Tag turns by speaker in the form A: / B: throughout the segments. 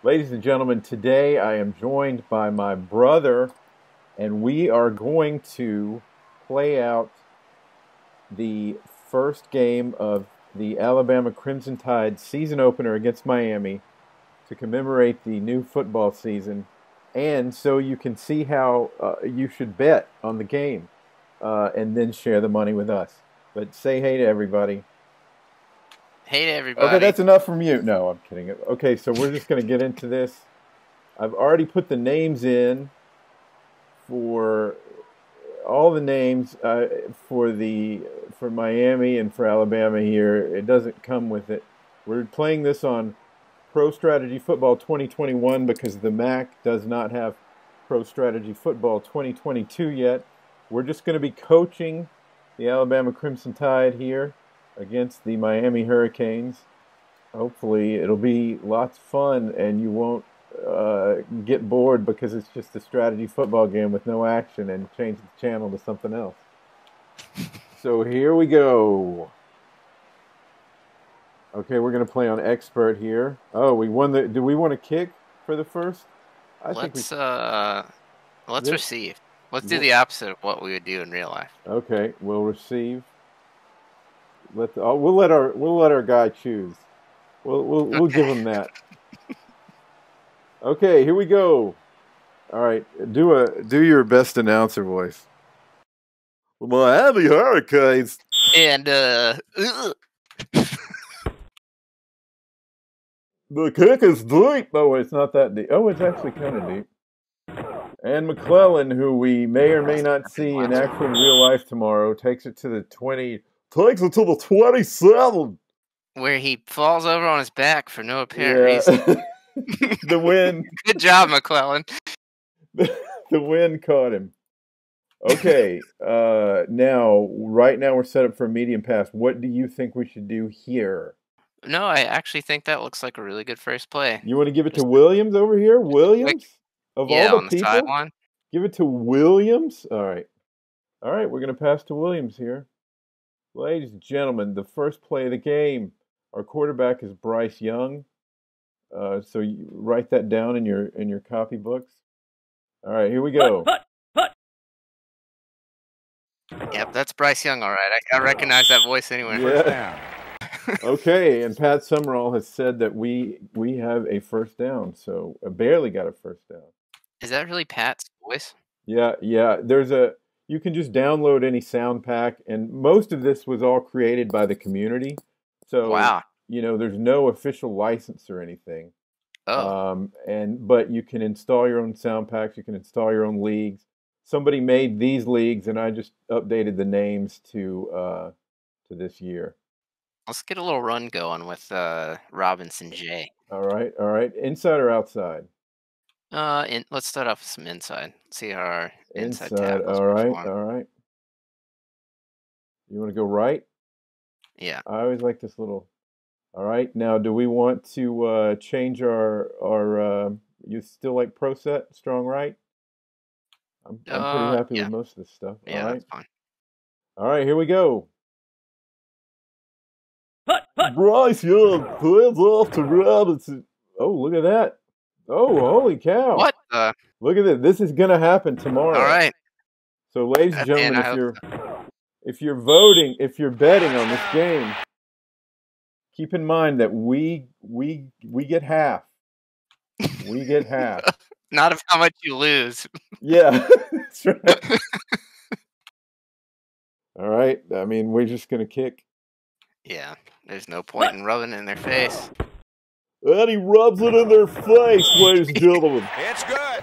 A: Ladies and gentlemen, today I am joined by my brother, and we are going to play out the first game of the Alabama Crimson Tide season opener against Miami to commemorate the new football season, and so you can see how you should bet on the game, and then share the money with us. But say hey to everybody.
B: Hey to
A: Okay,
B: everybody.
A: that's enough from you. No, I'm kidding. Okay, so we're just going to get into this. I've already put the names in for all the names for Miami and for Alabama here. It doesn't come with it. We're playing this on Pro Strategy Football 2021 because the MAC does not have Pro Strategy Football 2022 yet. We're just going to be coaching the Alabama Crimson Tide here against the Miami Hurricanes. Hopefully it'll be lots of fun and you won't get bored because it's just a strategy football game with no action and change the channel to something else. So here we go. Okay, we're going to play on expert here. Oh, we won the... Do we want to kick for the first?
B: Let's
A: This-
B: receive. Let's do the opposite of what we would do in real life.
A: Okay, we'll receive. We'll let our guy choose. We'll give him that. Okay, here we go. All right, do your best announcer voice. The Miami Hurricanes.
B: And
A: The kick is deep. Oh, it's not that deep. Oh, it's actually kind of deep. And McClellan, who we may or may not see in actual real life tomorrow, takes it to the 20. Takes it to the 27.
B: where he falls over on his back for no apparent reason.
A: The wind.
B: Good job, McClellan.
A: The wind caught him. Okay. Right now we're set up for a medium pass. What do you think we should do here?
B: No, I actually think that looks like a really good first play.
A: You want to give it to Williams over here? Williams? Of
B: Yeah,
A: all
B: on
A: the
B: the
A: people?
B: sideline.
A: Give it to Williams? All right, we're going to pass to Williams here. Ladies and gentlemen, the first play of the game. Our quarterback is Bryce Young. So you write that down in your copybooks. All right, here we go.
B: Yep, that's Bryce Young, all right. I recognize that voice anywhere.
A: Yeah. Okay, and Pat Summerall has said that we have a first down, so I barely got a first down.
B: Is that really Pat's voice?
A: Yeah. You can just download any sound pack, and most of this was all created by the community. So,
B: Wow.
A: There's no official license or anything.
B: Oh.
A: But you can install your own sound packs. You can install your own leagues. Somebody made these leagues, and I just updated the names to this year.
B: Let's get a little run going with Robinson J.
A: All right. Inside or outside?
B: Let's start off with some inside. See how our inside tackles
A: All right.
B: perform.
A: You want to go right?
B: Yeah.
A: I always like this little. All right. Now, do we want to change our? You still like Pro Set strong right? I'm pretty happy with most of this stuff.
B: Yeah,
A: all right.
B: That's fine.
A: All right, here we go. Bryce Young hands off to Robinson. Oh, look at that. Oh, holy cow.
B: What?
A: Look at this. This is going to happen tomorrow.
B: All right.
A: So, ladies and gentlemen, if you're voting, if you're betting on this game, keep in mind that we get half. We get half.
B: Not of how much you lose.
A: Yeah, that's right. All right. I mean, we're just going to kick.
B: Yeah, there's no point in rubbing it in their face.
A: And he rubs it in their face, ladies and gentlemen.
C: It's good.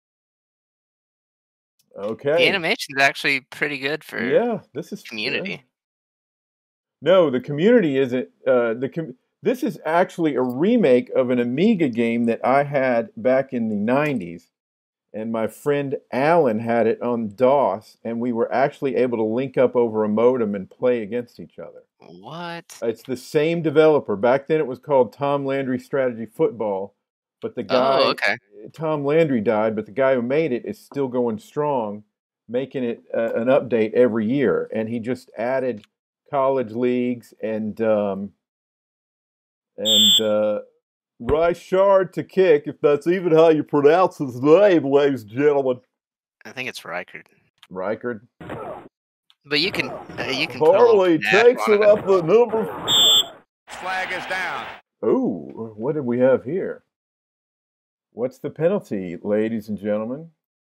A: Okay.
B: The animation's actually pretty good for
A: this is
B: community.
A: No, the community isn't. This is actually a remake of an Amiga game that I had back in the 90s. And my friend Alan had it on DOS, and we were actually able to link up over a modem and play against each other.
B: What?
A: It's the same developer. Back then it was called Tom Landry Strategy Football, but the guy, Tom Landry died, but the guy who made it is still going strong, making it an update every year. And he just added college leagues and Reichard to kick, if that's even how you pronounce his name, ladies and gentlemen.
B: I think it's Reichard.
A: Reichard.
B: But you can put a little
A: Harley
B: panache
A: takes
B: on
A: it up the number.
C: Flag is down.
A: Oh, what did we have here? What's the penalty, ladies and gentlemen?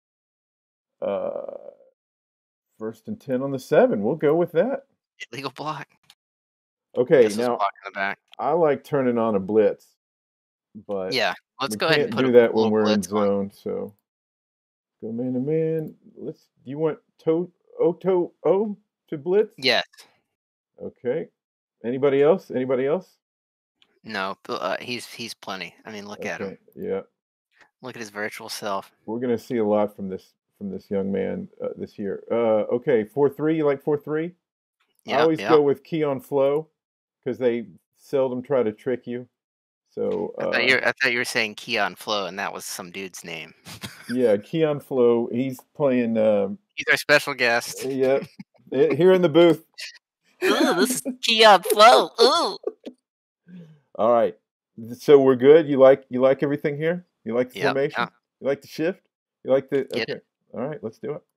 A: First and 10 on the 7. We'll go with that.
B: Illegal block.
A: Okay,
B: Guess it's
A: now
B: block in the back.
A: I like turning on a blitz, but
B: Yeah, let's
A: we
B: go ahead and
A: can't
B: put
A: do
B: a
A: that when
B: little
A: we're in
B: blitz on.
A: zone. So go man to man. Do you want O to blitz?
B: Yes.
A: Okay. Anybody else? Anybody else?
B: No, he's plenty. I mean, look at him.
A: Yeah.
B: Look at his virtual self.
A: We're gonna see a lot from this young man this year. Okay, 4-3. You like 4-3?
B: Yeah.
A: I always go with key on flow because they seldom try to trick you. So
B: I thought you were saying Keon Flo, and that was some dude's name.
A: Yeah, Keon Flo. He's playing.
B: He's our special guest.
A: Yeah, here in the booth.
B: Ooh, this is Keon Flo. Ooh.
A: All right, so we're good. You like everything here? You like the formation?
B: Yeah.
A: You like the shift? You like the
B: Get
A: okay? All right, let's do it.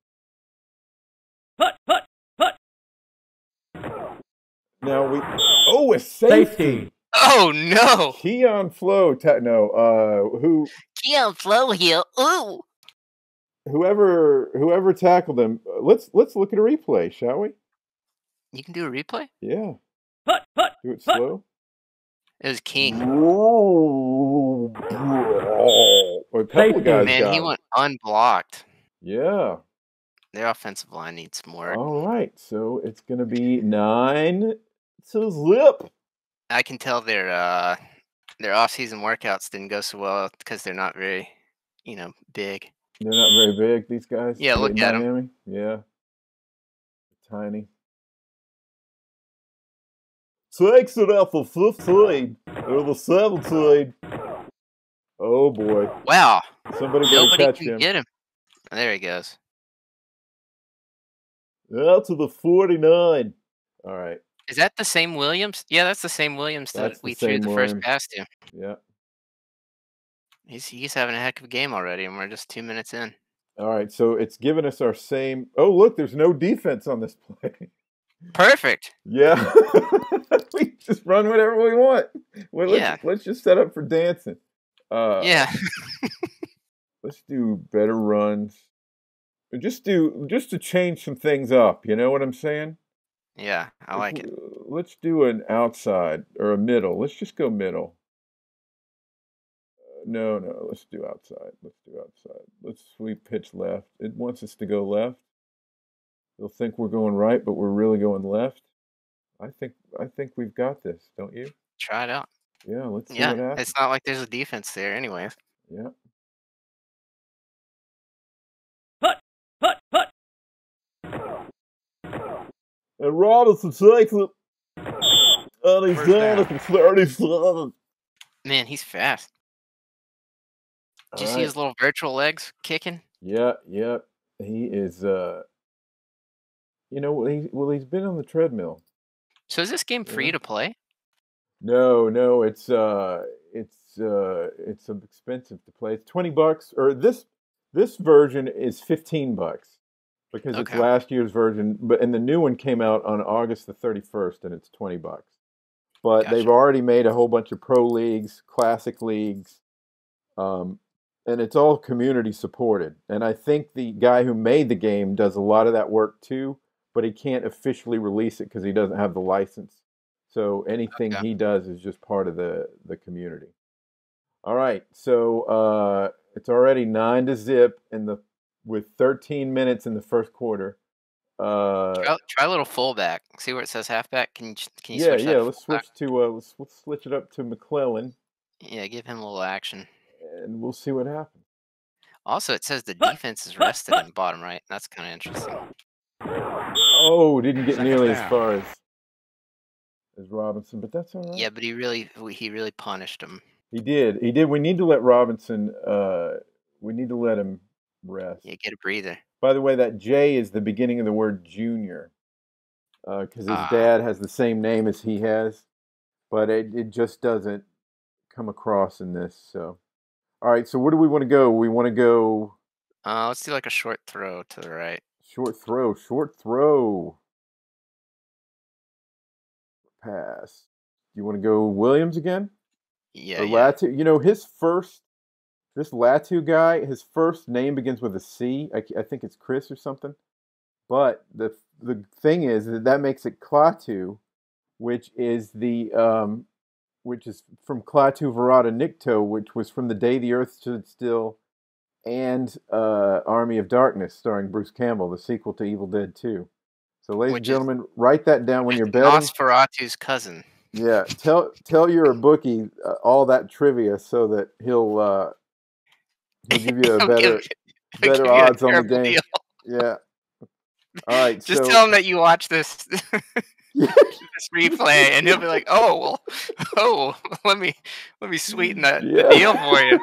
A: Now a safety.
B: Oh no!
A: Keon Flo. Who?
B: Keon Flo here. Ooh.
A: Whoever tackled him. Let's look at a replay, shall we?
B: You can do a replay?
A: Yeah. Do it slow.
B: It was King. Man, he went unblocked.
A: Yeah.
B: Their offensive line needs more.
A: All right, so it's going to be 9 to zip.
B: I can tell their off-season workouts didn't go so well because they're not very, big.
A: They're not very big, these guys.
B: Yeah, look at them.
A: Yeah, tiny. Takes it out for 15 or the 17. Oh boy!
B: Wow!
A: Somebody
B: Nobody
A: catch
B: can
A: him.
B: get him. Oh, there he goes.
A: Out to the 49. All right.
B: Is that the same Williams? Yeah, that's the same Williams that we threw the first pass to.
A: Yeah.
B: He's having a heck of a game already, and we're just 2 minutes in.
A: All right, so it's given us our same. Oh, look, there's no defense on this play.
B: Perfect.
A: Yeah. We just run whatever we want. Well, let's just set up for dancing.
B: Yeah.
A: Let's do better runs. Just to change some things up. You know what I'm saying?
B: Yeah, I like it.
A: Let's do an outside or a middle. Let's just go middle. No, let's do outside. Let's sweep pitch left. It wants us to go left. They'll think we're going right, but we're really going left. I think we've got this, don't you?
B: Try it out.
A: Yeah, let's see what happens.
B: It's not like there's a defense there anyway.
A: Yeah. And Robinson takes it. And he's down at the 37.
B: Man, he's fast. Did you see his little virtual legs kicking?
A: Yeah. He is. He's been on the treadmill.
B: So is this game free to play?
A: No, it's expensive to play. It's $20, or this version is $15 because it's last year's version. And the new one came out on August the 31st, and it's $20. But they've already made a whole bunch of pro leagues, classic leagues, and it's all community supported. And I think the guy who made the game does a lot of that work too, but he can't officially release it because he doesn't have the license. So anything he does is just part of the community. All right, so it's already 9 to zip with 13 minutes in the first quarter.
B: Try a little fullback. See where it says halfback. Can you switch that?
A: Yeah. Let's switch to let's switch it up to McClellan.
B: Yeah, give him a little action,
A: and we'll see what happens.
B: Also, it says the defense is rested in the bottom right. That's kind of interesting.
A: Oh, didn't get nearly as far as Robinson, but that's all right.
B: Yeah, but he really punished him.
A: He did. We need to let Robinson. We need to let him rest.
B: Yeah, get a breather.
A: By the way, that J is the beginning of the word junior, because his dad has the same name as he has, but it just doesn't come across in this. So, all right. So where do we want to go? We want to go
B: Let's do like a short throw to the right.
A: short throw, pass. Do you want to go Williams again?
B: Yeah,
A: Or
B: yeah.
A: Latu? This Latu guy, his first name begins with a C. I think it's Chris or something. But the thing is that makes it Klaatu, which is which is from Klaatu Verata Nikto, which was from the day the Earth stood still, and Army of Darkness, starring Bruce Campbell, the sequel to Evil Dead 2. So, ladies and
B: Which is
A: gentlemen, write that down when you're betting.
B: Nosferatu's cousin.
A: Yeah, tell your bookie all that trivia so that he'll give you a
B: He'll give
A: better
B: you a
A: odds on the
B: terrible
A: game.
B: deal.
A: Yeah. All right.
B: Just
A: So
B: tell him that you watch this this replay, and he'll be like, "Oh, well, let me sweeten the deal for you."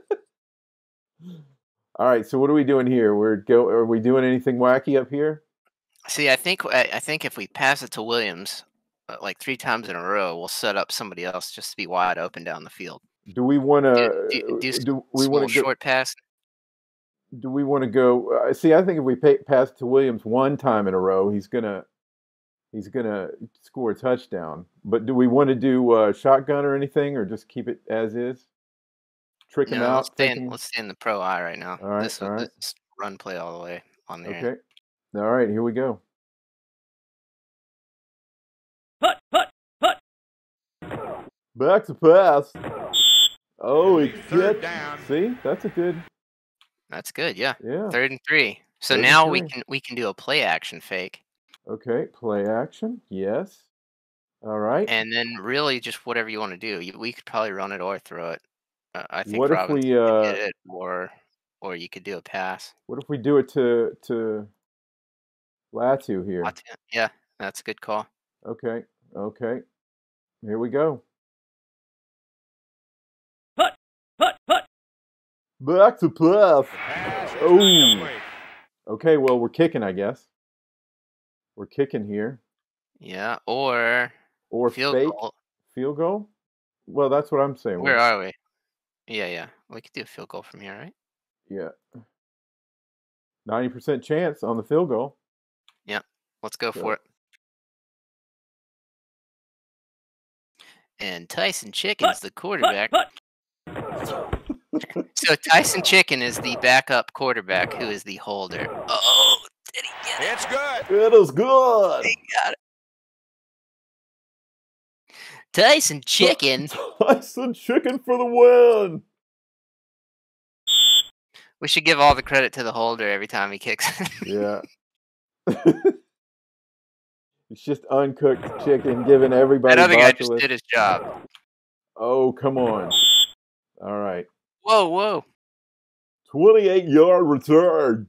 A: All right. So what are we doing here? Are we doing anything wacky up here?
B: See, I think if we pass it to Williams like 3 times in a row, we'll set up somebody else just to be wide open down the field.
A: Do we want
B: Do we want to short pass?
A: Do we want to go? See, I think if we pass to Williams one time in a row, he's gonna score a touchdown. But do we want to do shotgun or anything, or just keep it as is? Trick him out.
B: Let's stay in the pro eye right now.
A: All right.
B: This is run play all the way on there.
A: Okay. All right. Here we go. Back to pass. Oh, he gets. See, that's a good.
B: That's good. Yeah.
A: Yeah.
B: 3rd and 3. So now we can do a play action fake.
A: Okay, play action. Yes. All right.
B: And then really just whatever you want to do. We could probably run it or throw it. I think
A: What if
B: Robinson
A: we
B: can hit it, or you could do a pass.
A: What if we do it to Latu here?
B: Yeah, that's a good call.
A: Okay. Okay. Here we go. Back to pass. Oh. Okay, well, we're kicking, I guess. We're kicking here.
B: Yeah, or field goal.
A: Field goal? Well, that's what I'm saying.
B: Where are we? Yeah. We could do a field goal from here, right?
A: Yeah. 90% chance on the field goal.
B: Yeah. Let's go for it. And Tyson Chicken's the quarterback. So Tyson Chicken is the backup quarterback who is the holder. Oh, did he get it?
C: It's good.
A: It is good.
B: He got it. Tyson Chicken.
A: Tyson Chicken for the win.
B: We should give all the credit to the holder every time he kicks.
A: Yeah. It's just uncooked chicken, giving everybody.
B: That other guy just did his job.
A: Oh, come on. All right.
B: Whoa.
A: 28-yard return.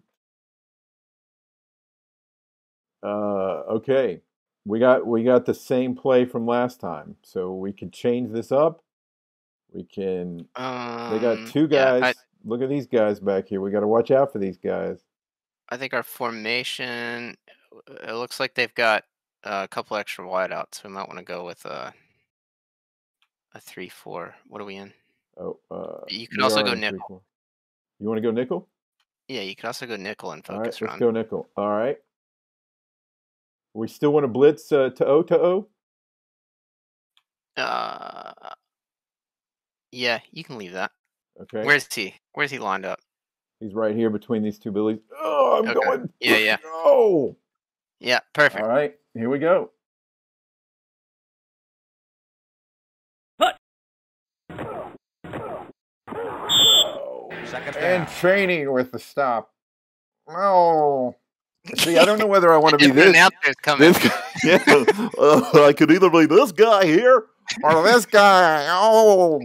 A: Okay. We got the same play from last time, so we can change this up. We can. They got 2 guys. Yeah, look at these guys back here. We got to watch out for these guys.
B: I think our formation. It looks like they've got a couple extra wideouts. We might want to go with a 3-4. What are we in?
A: Oh,
B: you could also go nickel.
A: You want to go nickel?
B: Yeah, you could also go nickel and focus.
A: All right, let's go nickel. All right. We still want to blitz to O?
B: Yeah, you can leave that.
A: Okay.
B: Where's he? Where's he lined up?
A: He's right here between these 2 billies. Oh, I'm going.
B: Yeah.
A: Oh.
B: Yeah, perfect.
A: All right, here we go.
C: Second down.
A: And training with the stop. Oh. See, I don't know whether I want to be this.
B: Coming.
A: Yeah. I could either be this guy here or this guy. Oh.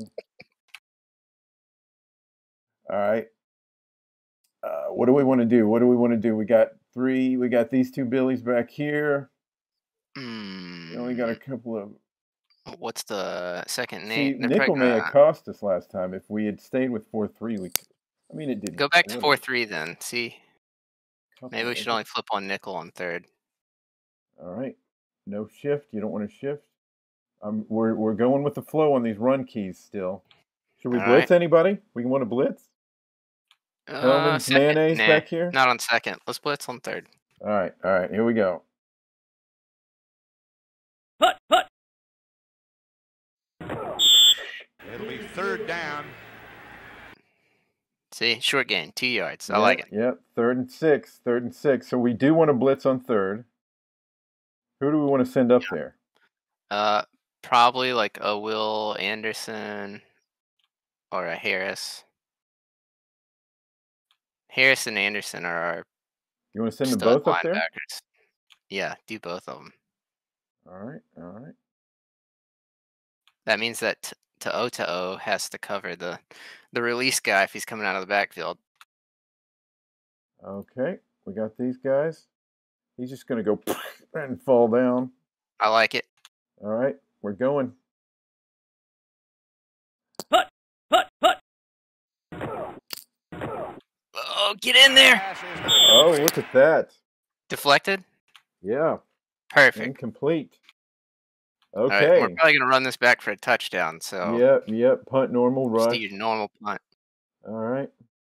A: All right. What do we want to do? We got 3. We got these 2 billies back here. We only got a couple of.
B: What's the second name?
A: See, nickel may have cost us last time. If we had stayed with 4-3, it didn't.
B: Go back to 4-3 then. See. Maybe we should only flip on nickel on 3rd.
A: All right. No shift. You don't want to shift? We're going with the flow on these run keys still. Should we
B: All
A: blitz
B: right.
A: anybody? We want to blitz? Hellman's
B: Second.
A: mayonnaise
B: Nah,
A: back here?
B: not on second. Let's blitz on third.
A: All right, here we go.
C: It'll be third down.
B: See, short gain, 2 yards. I like it.
A: Yep, 3rd and 6. 3rd and 6. So we do want to blitz on third. Who do we want to send up there?
B: Probably like a Will Anderson or a Harris. Harris and Anderson are our
A: You want to send them
B: stud
A: both up there?
B: linebackers. Yeah, do both of them.
A: All right.
B: That means that To'o has to cover the release guy if he's coming out of the backfield.
A: Okay, we got these guys. He's just going to go and fall down.
B: I like it.
A: All right, we're going.
B: Oh, get in there!
A: Oh, look at that.
B: Deflected?
A: Yeah.
B: Perfect.
A: Incomplete.
B: Okay.
A: Okay.
B: All right, we're probably going to run this back for a touchdown, so...
A: Yep. Punt, normal, rush.
B: Just do your normal punt.
A: All right.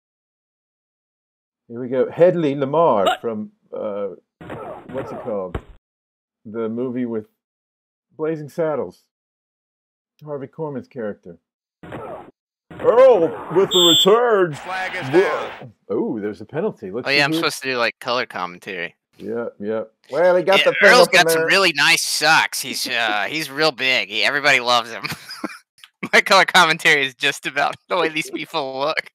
A: Here we go. Hedley Lamar from, what's it called? The movie with Blazing Saddles. Harvey Korman's character. Earl with the return.
C: Flag is down.
A: Oh, there's a penalty.
B: Oh, yeah, I'm supposed to do, like, color commentary.
A: Yep. Well, he got the
B: Earl's got some really nice socks. He's real big. Everybody loves him. My color commentary is just about the way these people look.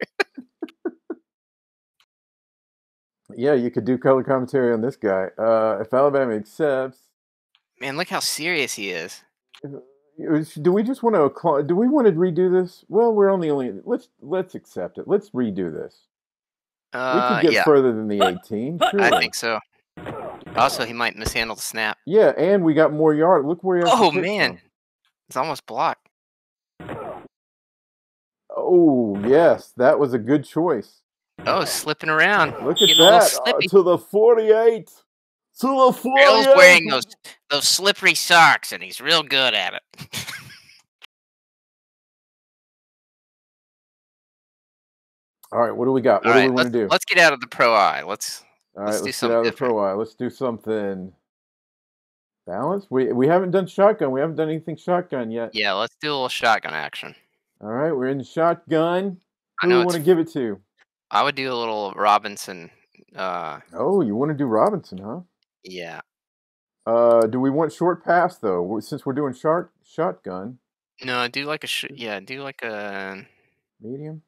A: Yeah, you could do color commentary on this guy. If Alabama accepts,
B: man, look how serious he is.
A: Do we just want to? Do we want to redo this? Well, we're only let's accept it. Let's redo this. We could get further than the 18. Sure.
B: I think so. Also, he might mishandle the snap.
A: Yeah, and we got more yard. Look where he has
B: Oh
A: to
B: man,
A: from.
B: It's almost blocked.
A: Oh yes, that was a good choice.
B: Oh, slipping around.
A: Look at that to the 48. To the 48.
B: Earl's wearing those slippery socks, and he's real good at it.
A: All right, what do we got? What do we want to do?
B: Let's get out of the pro eye. Let's
A: get out of the pro eye. Let's do something balanced. We haven't done shotgun. We haven't done anything shotgun yet.
B: Yeah, let's do a little shotgun action.
A: All right, we're in the shotgun. Who do we want to give it to?
B: I would do a little Robinson.
A: Oh, you want to do Robinson, huh?
B: Yeah.
A: Do we want short pass though? Since we're doing shotgun.
B: No, do like a
A: medium.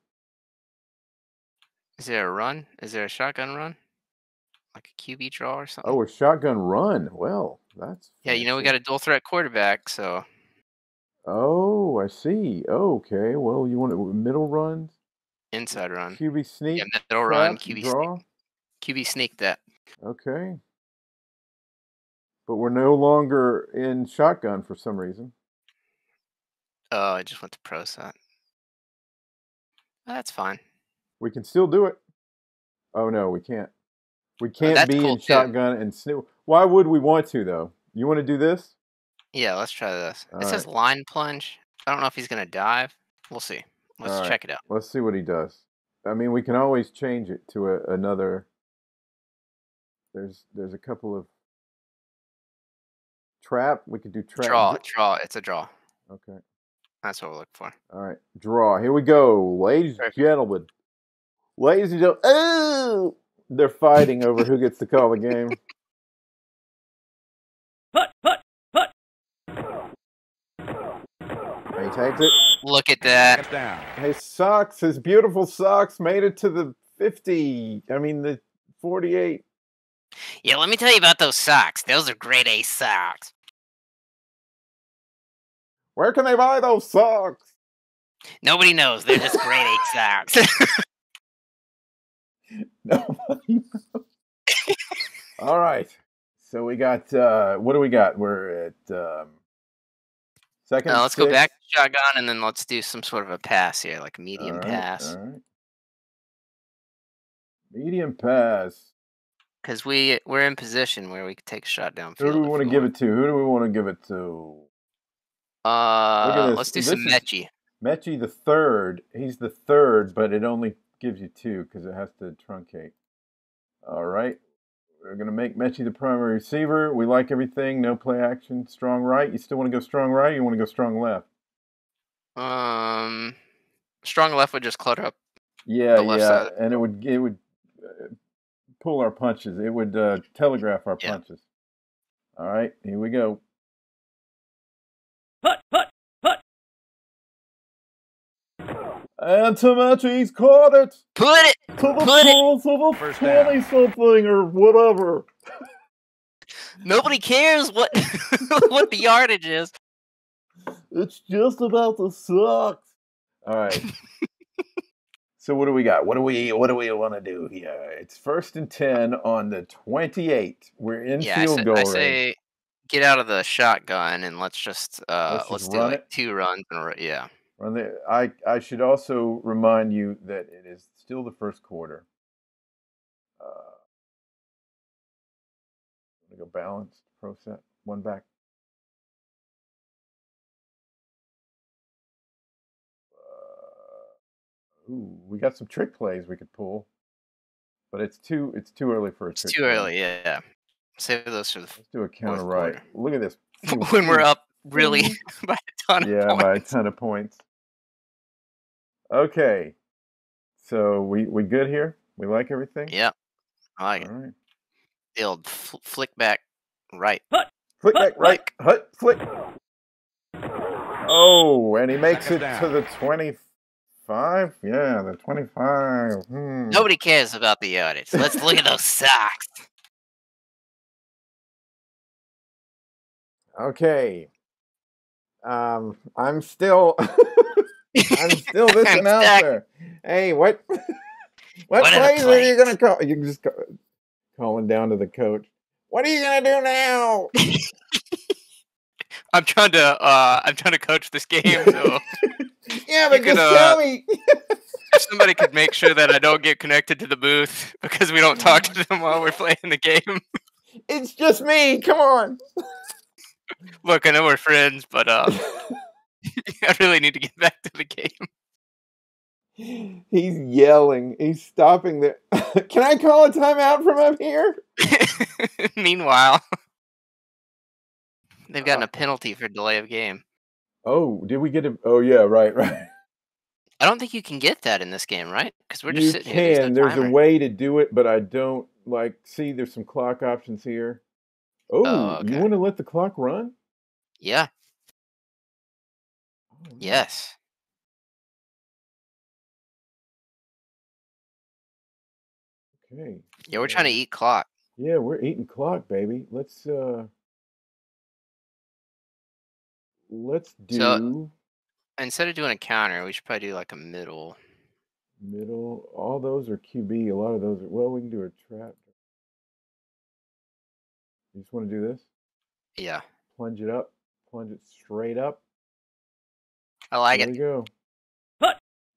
B: Is there a run? Is there a shotgun run? Like a QB draw or something?
A: Oh, a shotgun run. Well, that's
B: fancy. Yeah. We got a dual threat quarterback, so.
A: Oh, I see. Okay. Well, you want middle runs?
B: Inside run.
A: QB sneak.
B: Yeah, middle run. QB
A: draw.
B: Sneak. QB sneak that.
A: Okay. But we're no longer in shotgun for some reason.
B: Oh, I just went to pro set. That's fine.
A: We can still do it. Oh no, we can't. We can't be in shotgun and snoop. Why would we want to though? You want to do this?
B: Yeah, let's try this. It says line plunge. I don't know if he's gonna dive. We'll see. Let's check it out.
A: Let's see what he does. I mean, we can always change it to another. There's a couple of trap. We could do trap.
B: Draw. It's a draw.
A: Okay.
B: That's what we're looking for.
A: All right, draw. Here we go, ladies and gentlemen. Ladies and gentlemen. Oh, they're fighting over who gets to call the game. He takes it.
B: Look at that.
A: His beautiful socks made it to the 50. I mean, the 48.
B: Yeah, let me tell you about those socks. Those are grade A socks.
A: Where can they buy those socks?
B: Nobody knows. They're just grade A socks.
A: Nobody knows. All right. So we got, what do we got? We're at second.
B: Let's go back to shotgun, and then let's do some sort of a pass here, like a medium pass.
A: All right. Medium pass.
B: Because we're in position where we could take a shot downfield.
A: Who do we want to give it to?
B: Let's do some Mechie.
A: Mechie the third. He's the third, but it only gives you 2 because it has to truncate. All right. We're going to make Mechie the primary receiver. We like everything. No play action. Strong right. You still want to go strong right or you want to go strong left?
B: Strong left would just clutter up
A: the
B: left side.
A: And it would pull our punches. It would telegraph our punches. All right. Here we go. Hut. And Mechie's caught it.
B: Put it.
A: To the 20-something or whatever.
B: Nobody cares what what the yardage is.
A: It's just about the sucks. All right. So what do we got? What do we want to do here? It's 1st and 10 on the 28. We're in field goal range.
B: I say get out of the shotgun and let's just let's do like 2 runs in a row. Yeah.
A: I should also remind you that it is still the first quarter. I'm going to go balanced, pro set, 1 back. We got some trick plays we could pull, but it's too early for a trick.
B: It's too early, yeah. Save those for the.
A: Let's do a counter right. Look at this.
B: When we're up really by a ton of points.
A: Yeah, by a ton of points. Okay, so we good here? We like everything?
B: Yep, I like it.
A: All right.
B: The old flick back right.
A: Flick back right. Hut, flick. Oh, and he makes it to the 25? Yeah, the 25.
B: Nobody cares about the yardage. Let's look at those socks.
A: Okay. I'm still this announcer. Hey, what plays are you gonna call? You can just calling down to the coach. What are you gonna do now?
B: I'm trying to coach this game. So
A: yeah, but just tell me.
B: If somebody could make sure that I don't get connected to the booth because we don't talk to them while we're playing the game.
A: It's just me. Come on.
B: Look, I know we're friends, but I really need to get back to the game.
A: He's yelling. He's stopping there. Can I call a timeout from up here?
B: Meanwhile, they've gotten a penalty for delay of game.
A: Oh, did we get a... Oh, yeah, right.
B: I don't think you can get that in this game, right? Because we're just sitting here.
A: You can. There's a way to do it, but I don't, see, there's some clock options here. Oh, okay. You want to let the clock run?
B: Yeah. Oh, yes.
A: Okay.
B: Yeah, we're trying to eat clock.
A: Yeah, we're eating clock, baby. Let's do...
B: So, instead of doing a counter, we should probably do like a middle.
A: Middle. All those are QB. A lot of those are... Well, we can do a trap. You just want to do this?
B: Yeah.
A: Plunge it up. Plunge it straight up.
B: I like it.
A: There you go.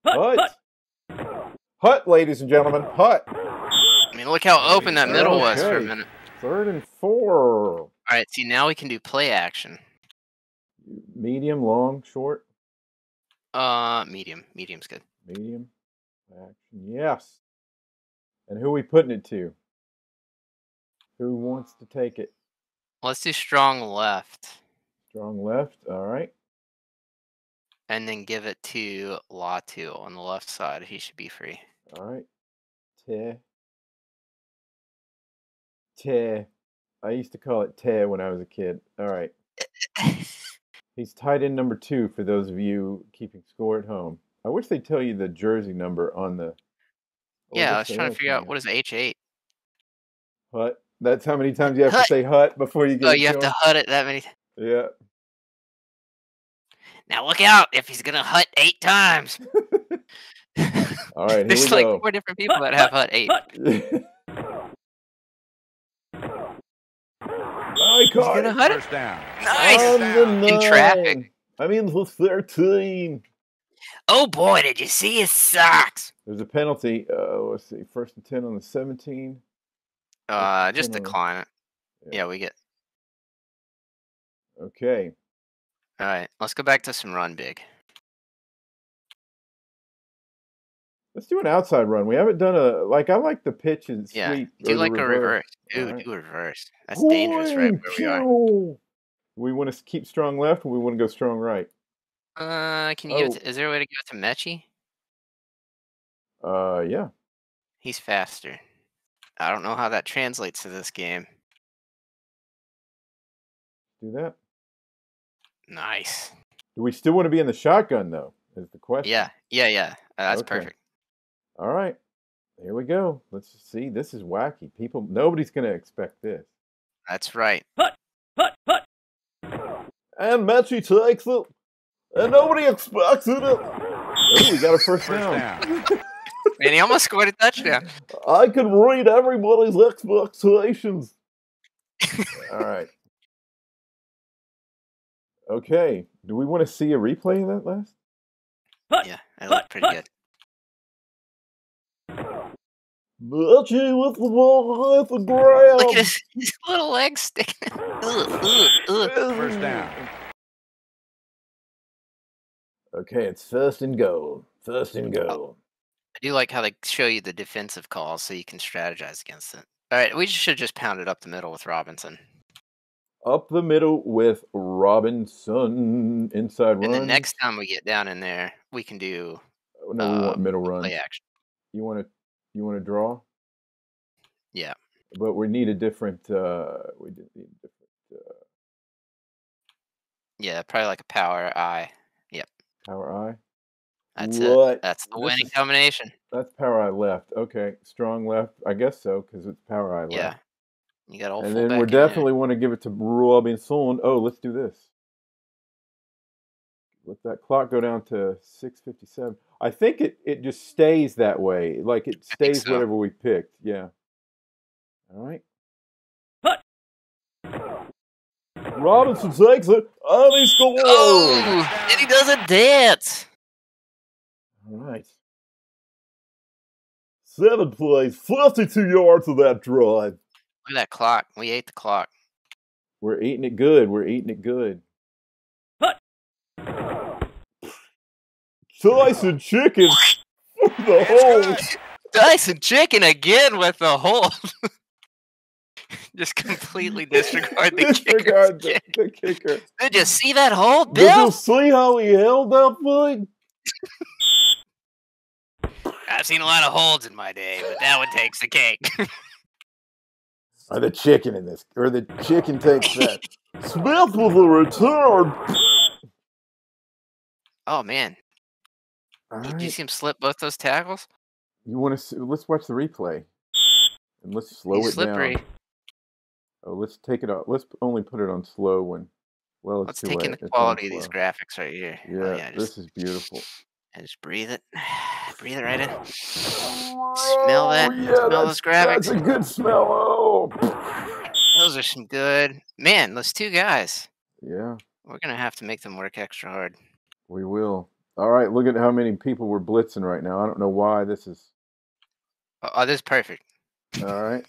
A: Hut, ladies and gentlemen. Hut.
B: I mean, look how open that middle was for a minute.
A: 3rd and 4.
B: All right, see, now we can do play action.
A: Medium, long, short?
B: Medium. Medium's good.
A: Medium. Action, yes. And who are we putting it to? Who wants to take it?
B: Let's do strong left.
A: Strong left, all right.
B: And then give it to Latu on the left side. He should be free.
A: All right. Te. I used to call it Te when I was a kid. All right. He's tight end number 2 for those of you keeping score at home. I wish they'd tell you the jersey number on the...
B: Yeah, I was trying to figure out what is H8.
A: Hut. That's how many times you have to say hut before you get it.
B: You have to hut it that many times.
A: Yeah.
B: Now look out if he's going to hut 8 times.
A: All right,
B: There's like 4 different people that have hut 8.
A: He's
B: going to hut it. Nice. In traffic.
A: I mean, the 13.
B: Oh boy, did you see his socks?
A: There's a penalty. Let's see. 1st and 10 on the 17.
B: Just decline it. Yeah, we get.
A: Okay.
B: All right, let's go back to some run big.
A: Let's do an outside run. We haven't done a I like the pitch and sweep.
B: Do
A: or
B: like
A: the
B: a reverse.
A: All
B: Ooh,
A: right.
B: do a reverse. That's dangerous, right where we are.
A: We want to keep strong left, or we want to go strong right.
B: Can you give it is there a way to give it to Mechie?
A: Yeah.
B: He's faster. I don't know how that translates to this game.
A: Do that.
B: Nice.
A: Do we still want to be in the shotgun though? Is the question.
B: Yeah. That's
A: Okay.
B: perfect.
A: All right. Here we go. Let's see. This is wacky. Nobody's going to expect this.
B: That's right.
A: And Mechie takes it. And nobody expected it. Oh, we got a first down.
B: And he almost scored a touchdown.
A: I can read everybody's expectations. All right. Okay. Do we want to see a replay of that last?
B: Yeah, it looked pretty good.
A: Mechie with the ball at the ground.
B: Look at his little legs sticking.
C: First down.
A: Okay, it's first and goal. First and goal.
B: I do like how they show you the defensive calls so you can strategize against it. All right, we should just pound it up the middle with Robinson.
A: Up the middle with Robinson. Inside run.
B: And the next time we get down in there, we can do
A: no, we want middle run.
B: play action.
A: You want to draw?
B: Yeah.
A: But we need a different we need a different
B: yeah, probably like a power eye. Yep.
A: Power eye.
B: That's
A: what?
B: It. That's the winning combination.
A: That's power eye left. Okay, strong left. I guess so because it's power eye left.
B: Yeah. You got all.
A: And then we definitely want to give it to Robinson. Oh, let's do this. Let that clock go down to 6:57. I think it just stays that way. Like it stays whatever we picked. Yeah. All right. Robinson takes it, and he scores!
B: Oh, and he does a dance.
A: All right. 7 plays, 52 yards of that drive.
B: Look at that clock. We ate the clock.
A: We're eating it good. We're eating it good. Tyson Chicken with the hold.
B: Tyson Chicken again with the hold. Just completely disregard the
A: kicker.
B: Did you see that hold, Bill?
A: Did you see how he held that thing?
B: I've seen a lot of holds in my day, but that one takes the cake.
A: Or the chicken in this, or the chicken takes that. Smith with a return.
B: Oh man! Did you see him slip both those tackles?
A: You want to? Let's watch the replay, and let's slow it down. Oh, let's take it out. Let's only put it on slow when. Well, it's
B: let's
A: too
B: take
A: late.
B: in the quality of these graphics right here.
A: Yeah, this is beautiful.
B: And just breathe it. Breathe it right in. Smell that.
A: Yeah,
B: smell those graphics.
A: That's a good smell. Oh.
B: Those are some good. Man, those two guys.
A: Yeah.
B: We're going to have to make them work extra hard.
A: We will. All right, look at how many people we're blitzing right now. I don't know why this is.
B: Oh, this is perfect.
A: All right.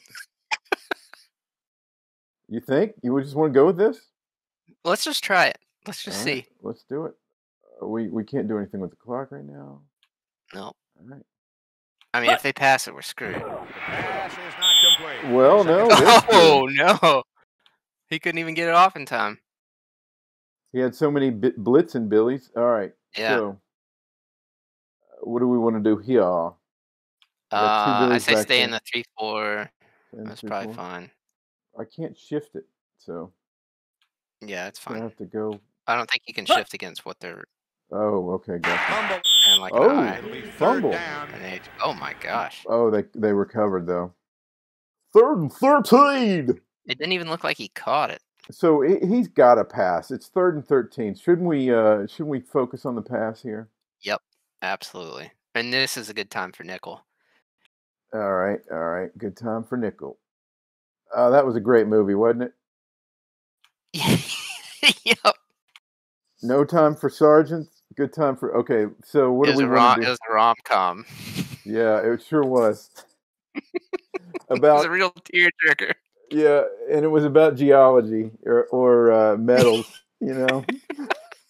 A: You think? You just want to go with this?
B: Let's just try it. Let's just see.
A: Right, let's do it. We can't do anything with the clock right now.
B: No.
A: All right.
B: I mean, if they pass it, we're screwed.
C: Pass is not complete.
A: Well, no.
B: Oh, no. He couldn't even get it off in time.
A: He had so many blitzing Billies. All right.
B: Yeah.
A: So, what do we want to do here?
B: I say stay in the 3-4. That's probably fine.
A: I can't shift it, so.
B: Yeah, it's fine.
A: I have to go.
B: I don't think you can shift against what they're.
A: Oh, okay, gotcha.
B: And like
A: fumble.
B: Oh my gosh.
A: Oh, they recovered though. 3rd and 13.
B: It didn't even look like he caught it.
A: So he's got a pass. It's 3rd and 13. Shouldn't we focus on the pass here?
B: Yep, absolutely. And this is a good time for nickel.
A: All right. Good time for nickel. That was a great movie, wasn't
B: it? Yep.
A: No Time for Sergeants. Good time for. Okay, so what do we want to do?
B: It was a rom-com.
A: Yeah, it sure was.
B: It was a real tearjerker.
A: Yeah, and it was about geology or metals, you know.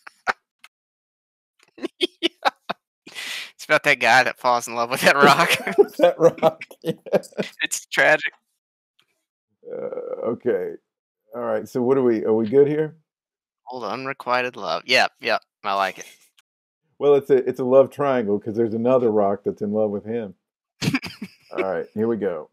B: It's about that guy that falls in love with that rock.
A: That rock. Yeah.
B: It's tragic.
A: Okay. All right. So what are we good here?
B: Hold unrequited love. Yep. I like it.
A: Well, it's a love triangle because there's another rock that's in love with him. All right, here we go.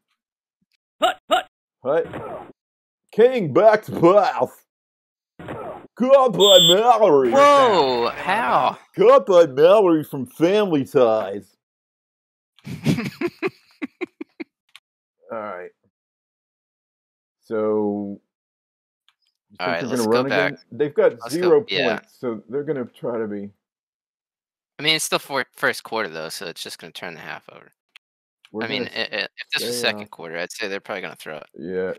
A: Hut. King back to pass. Caught by Mallory.
B: Whoa! How?
A: Caught by Mallory from Family Ties. All right. So.
B: All right,
A: let's
B: go back.
A: Again? They've got
B: Let's
A: 0
B: points, yeah.
A: so they're going to try to be.
B: I mean, it's still first quarter though, so it's just going to turn the half over. I mean, if this was second quarter, I'd say they're probably going to throw it.
A: Yeah.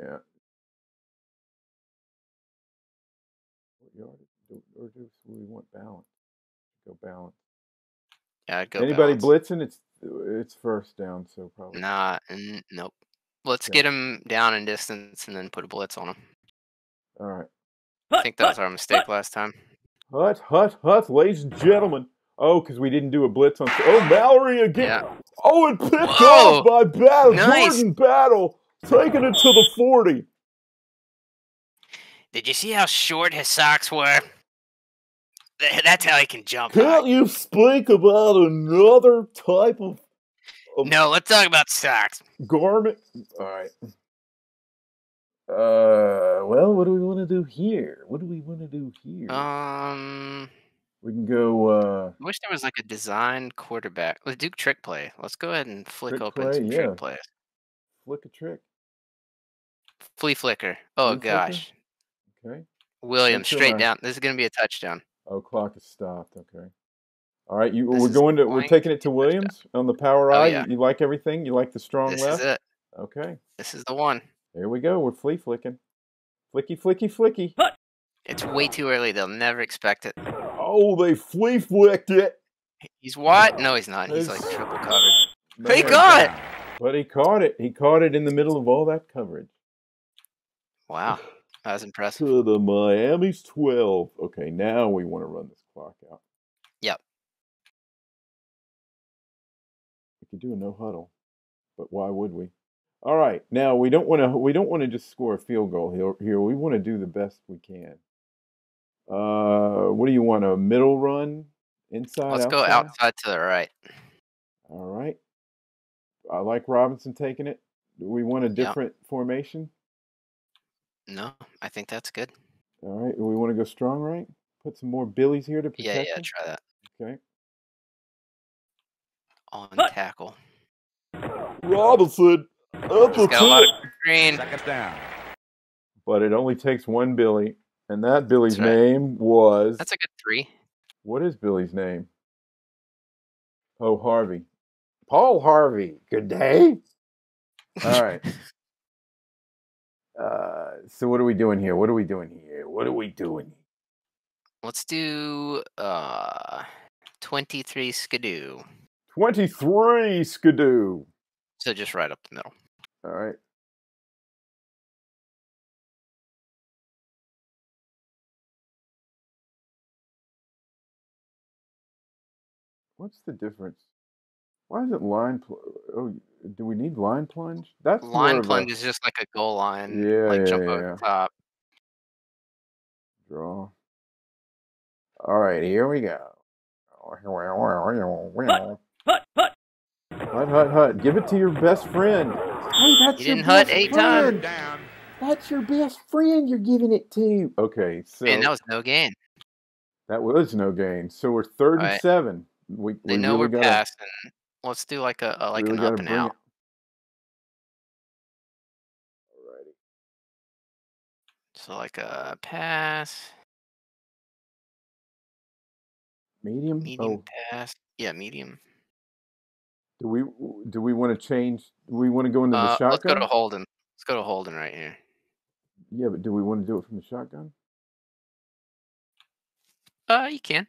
A: Or do we want balance? Go balance.
B: Yeah, I'd go
A: Anybody
B: balance.
A: blitzing? It's first down, so probably.
B: Nah, nope. Let's get him down in distance and then put a blitz on him.
A: All right.
B: I think that was our mistake last time.
A: Hut, ladies and gentlemen. Oh, because we didn't do a blitz on. Oh, Mallory again. Yeah. Oh, and picked off by Battle.
B: Nice.
A: Jordan Battle, taking it to the 40.
B: Did you see how short his socks were? That's how he can jump.
A: Can't you speak about another type of
B: no, let's talk about socks.
A: Garment. All right. Well, what do we want to do here? We can go.
B: I wish there was like a designed quarterback. Let's do trick play. Let's go ahead and flick open some trick plays.
A: Flick a trick.
B: Flea flicker. Oh gosh.
A: Okay.
B: Williams straight down. This is gonna be a touchdown.
A: Oh, clock is stopped. Okay. All right, we're taking it to Williams on the power eye.
B: Yeah.
A: You like everything? You like the strong left?
B: This is it.
A: Okay.
B: This is the one.
A: There we go. We're flea flicking. Flicky.
B: It's way too early. They'll never expect it.
A: Oh, they flea flicked it.
B: He's what? No, he's not. He's like triple covered. He got it.
A: But he caught it. He caught it in the middle of all that coverage.
B: Wow. That was impressive.
A: To the Miami's 12. Okay, now we want to run this clock out.
B: Yep.
A: We could do a no huddle, but why would we? All right, now we don't want to just score a field goal here. We want to do the best we can. What do you want? A middle run, inside?
B: Let's go outside to the right.
A: All right. I like Robinson taking it. Do we want a different formation?
B: No, I think that's good.
A: All right. Do we want to go strong right? Put some more Billies here to protect
B: Yeah, try that.
A: Okay.
B: On tackle.
A: Robinson.
B: Got a lot of green.
C: Second down.
A: But it only takes one Billy, and that Billy's name was...
B: That's a good 3.
A: What is Billy's name? Oh, Harvey. Paul Harvey. Good day. All right. So what are we doing here?
B: Let's do 23 skidoo.
A: 23 skidoo.
B: So just right up the middle.
A: All right. What's the difference? Why is it line? Oh, do we need line plunge? That's
B: line plunge is just like a goal line. Jump over the top.
A: Draw. All right, here we go. Hut. Give it to your best friend. Hey, that's
B: you didn't hut 8 times.
A: That's your best friend you're giving it to. Okay, so...
B: Man, that was no gain.
A: That was no gain. So we're 3rd and 7.
B: They know we're past. And let's do like an up and out.
A: Alrighty.
B: So like a pass.
A: Medium
B: pass. Yeah, medium.
A: Do we want to change? Do we want to go into the shotgun?
B: Let's go to Holden. Let's go to Holden right here.
A: Yeah, but do we want to do it from the shotgun?
B: You can.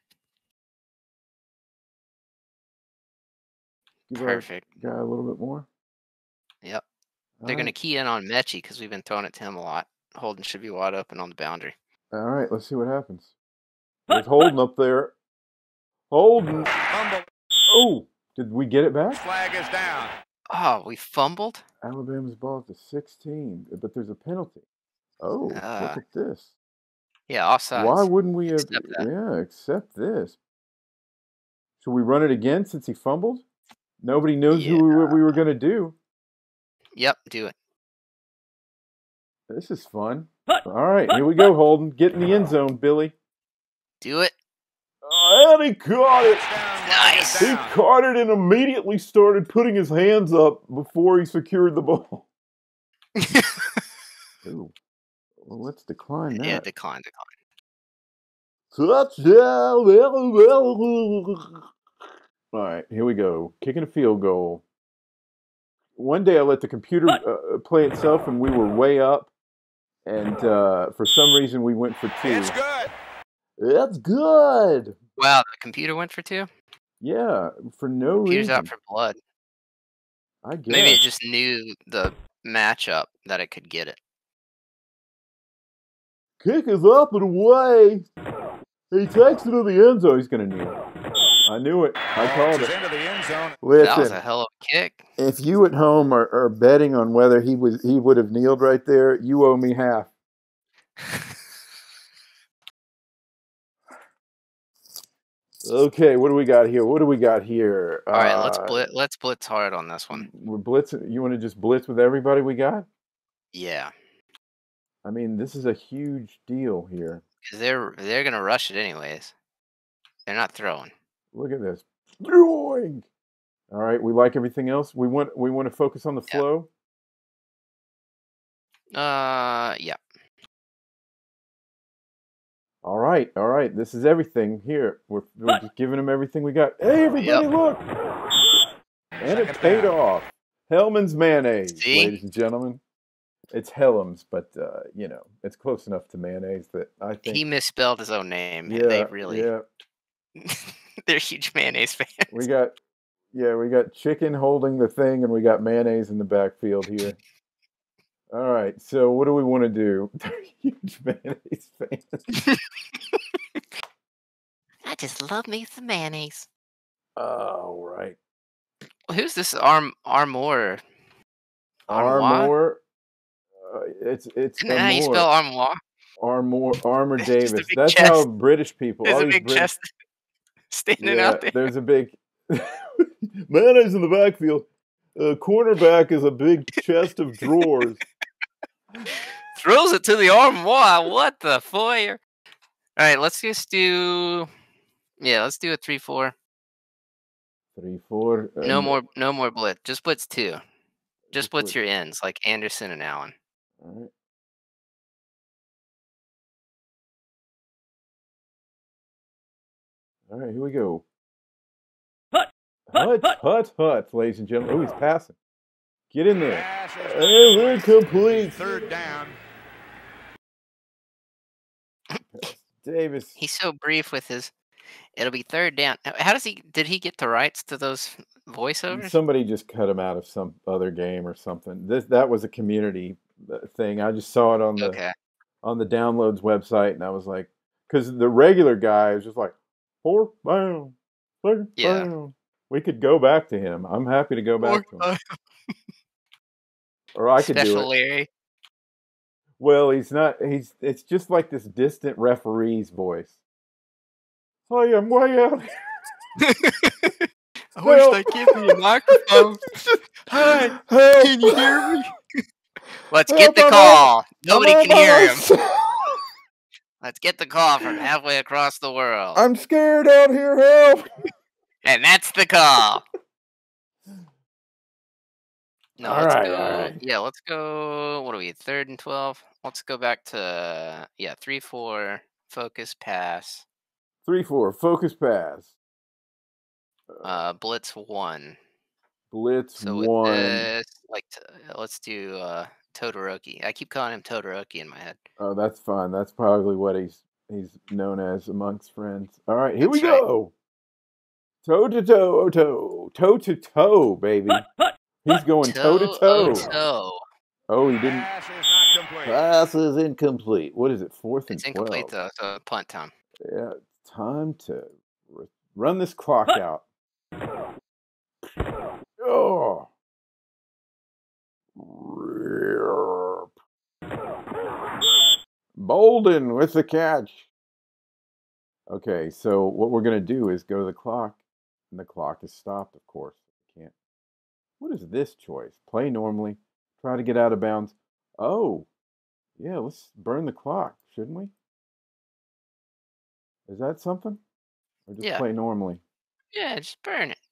A: Give
B: Perfect.
A: Our guy a little bit more.
B: Yep. They're going to key in on Mechie because we've been throwing it to him a lot. Holden should be wide open on the boundary.
A: All right, let's see what happens. There's Holden up there. Holden. Oh, did we get it back?
C: Flag is down.
B: Oh, we fumbled?
A: Alabama's ball at the 16, but there's a penalty. Oh, look at this.
B: Yeah, offsides.
A: Why wouldn't we have?
B: Accept that.
A: Yeah, accept this. Should we run it again since he fumbled? Nobody knows what we were going to do.
B: Yep, do it.
A: This is fun. All right, here we go, Holden. Get in the end zone, Billy.
B: Do it.
A: And he caught it.
B: Nice.
A: He caught it and immediately started putting his hands up before he secured the ball. Ooh. Well, let's decline that.
B: Yeah, decline.
A: Touchdown. All right, here we go. Kicking a field goal. One day I let the computer play itself, and we were way up. And for some reason, we went for 2.
C: It's good.
A: That's good.
B: Wow, the computer went for 2?
A: Yeah, for no
B: Computer's
A: reason.
B: out for blood.
A: I guess.
B: Maybe it just knew the matchup that it could get it.
A: Kick is up and away. He takes it to the end zone. He's going to kneel. I knew it. I called it.
C: Into the end zone.
A: Listen,
B: That was a hell of a kick.
A: if you at home are betting on whether he would have kneeled right there, you owe me half. Okay, what do we got here?
B: All right, let's blitz hard on this one.
A: We're blitzing. You want to just blitz with everybody we got?
B: Yeah,
A: I mean, this is a huge deal here.
B: because they're gonna rush it anyways. They're not throwing.
A: Look at this. Yoink! All right, we like everything else. We want to focus on the flow.
B: Yeah.
A: All right. This is everything here. We're just giving them everything we got. Hey, everybody, look! And it paid off. Hellman's mayonnaise, ladies and gentlemen. It's Helms, but it's close enough to mayonnaise that I think
B: He misspelled his own name.
A: Yeah,
B: They really.
A: Yeah.
B: They're huge mayonnaise fans.
A: We got chicken holding the thing, and we got mayonnaise in the backfield here. All right, so what do we want to do? Huge mayonnaise fans.
B: I just love me some mayonnaise.
A: All right.
B: Well, who's this Armour?
A: Armour. It's
B: Isn't that how you spell Armour?
A: Armour
B: It's
A: Davis.
B: just a big
A: That's
B: chest.
A: how British people.
B: There's
A: all
B: a
A: these
B: big
A: British,
B: chest standing out there.
A: There's a big mayonnaise in the backfield. Cornerback is a big chest of drawers.
B: Throws it to the Armour. What the foyer? All right, let's just do. Yeah, let's do a 3-4.
A: 3-4.
B: No more blitz. Just blitz 2. Just blitz your ends like Anderson and Allen.
A: All right, here we go. Hut, ladies and gentlemen. Oh, he's passing. Get in there. And incomplete.
C: Third down.
A: Davis.
B: He's so brief with his. It'll be third down. How does he? Did he get the rights to those voiceovers?
A: Somebody just cut him out of some other game or something. That was a community thing. I just saw it on the downloads website, and I was like, because the regular guy was just like, 4th down, 2nd down. We could go back to him. I'm happy to go back to him. Or I could do it.
B: Larry.
A: Well, he's not. It's just like this distant referee's voice. Hi, I'm way out here.
B: I wish they'd give me a microphone. Hi, can you hear me? Let's get the call. Nobody can hear him. Let's get the call from halfway across the world.
A: I'm scared out here, help!
B: And that's the call. No,
A: all right.
B: Yeah, let's go. What are we? 3rd and 12. Let's go back to 3-4. Focus pass.
A: 3-4. Focus pass.
B: Blitz 1.
A: Blitz
B: so
A: 1.
B: This, let's do Todoroki. I keep calling him Todoroki in my head.
A: Oh, that's fine. That's probably what he's known as amongst friends. All right, here we go. Toe to toe, baby. He's going toe to toe. Oh, he didn't. Pass is incomplete. What is it? 4th and 12.
B: It's incomplete though, so punt time.
A: Yeah, time to run this clock out. Bolden with the catch. Okay, so what we're going to do is go to the clock, and the clock is stopped, of course. Can't. What is this choice? Play normally, try to get out of bounds. Oh, yeah, let's burn the clock, shouldn't we? Is that something? Or just
B: Yeah.
A: play normally?
B: Yeah, just burn it.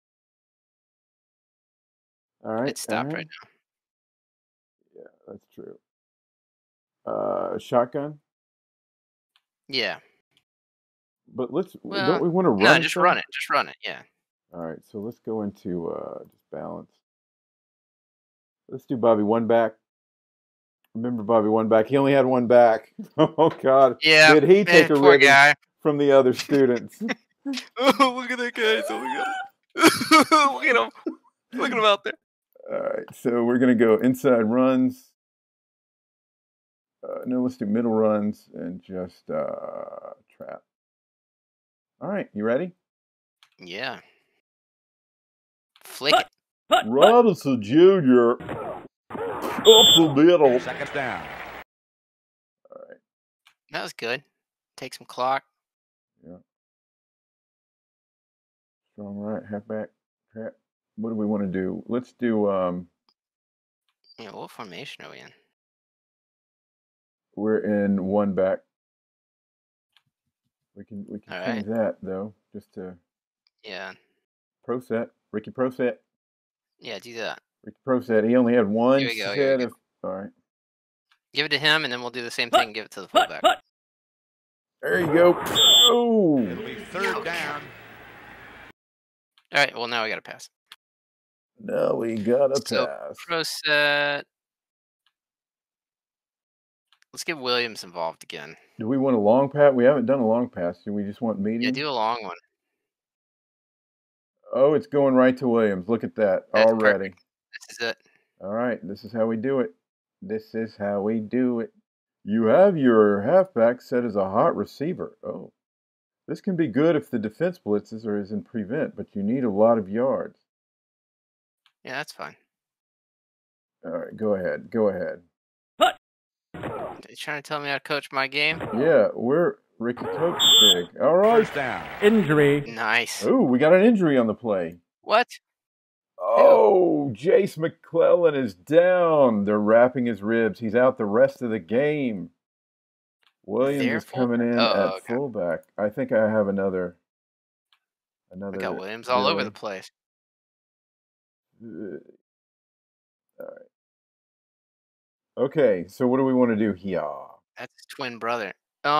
A: All right.
B: It's stopped right now.
A: Yeah, that's true. Shotgun?
B: Yeah.
A: But don't
B: Well,
A: we want to run
B: no,
A: it
B: just
A: though?
B: run it. Just run it. Yeah.
A: All right, so let's go into just balance. Let's do Bobby one back. Remember Bobby one back? He only had one back. Oh God!
B: Yeah.
A: Did he take a
B: Poor
A: ribbon
B: guy.
A: from the other students?
B: Oh, look at that guy. He's only got. Look at him. Look at him out there.
A: All right, so we're gonna go inside runs. No, let's do middle runs and just trap. All right, you ready?
B: Yeah. Flick it.
A: Robinson Jr. up the middle.
C: Seconds down.
A: All right.
B: That was good. Take some clock.
A: Yeah. Strong right, halfback, trap. What do we want to do? Let's do.
B: Yeah, what formation are we in?
A: We're in one back. We can
B: All
A: change
B: right.
A: that though, just to
B: Yeah.
A: pro set. Ricky pro set.
B: Yeah, do that.
A: Ricky pro set. He only had one
B: Here we go.
A: set
B: Here we go.
A: of. All right.
B: Give it to him, and then we'll do the same thing and give it to the fullback.
A: There you go. Oh.
C: It'll be third down.
B: All right. Well, now we got to pass.
A: Now we got a
B: So,
A: pass.
B: pro set. Let's get Williams involved again.
A: Do we want a long pass? We haven't done a long pass. Do we just want medium?
B: Yeah, do a long one.
A: Oh, it's going right to Williams. Look at that
B: That's
A: already.
B: perfect. This is it.
A: All right, this is how we do it. This is how we do it. You have your halfback set as a hot receiver. Oh, this can be good if the defense blitzes or is in prevent, but you need a lot of yards.
B: Yeah, that's fine.
A: All right, go ahead. Go ahead.
B: Are you trying to tell me how to coach my game?
A: Yeah, we're Ricky Coach big. All right.
C: First down.
D: Injury.
B: Nice.
A: Oh, we got an injury on the play.
B: What?
A: Oh, Jace McClellan is down. They're wrapping his ribs. He's out the rest of the game. Williams
B: Their
A: is coming in
B: fullback? Oh,
A: at
B: okay.
A: fullback. I think I have another.
B: We got Williams all over the place.
A: All right. Okay, so what do we want to do here?
B: That's his twin brother.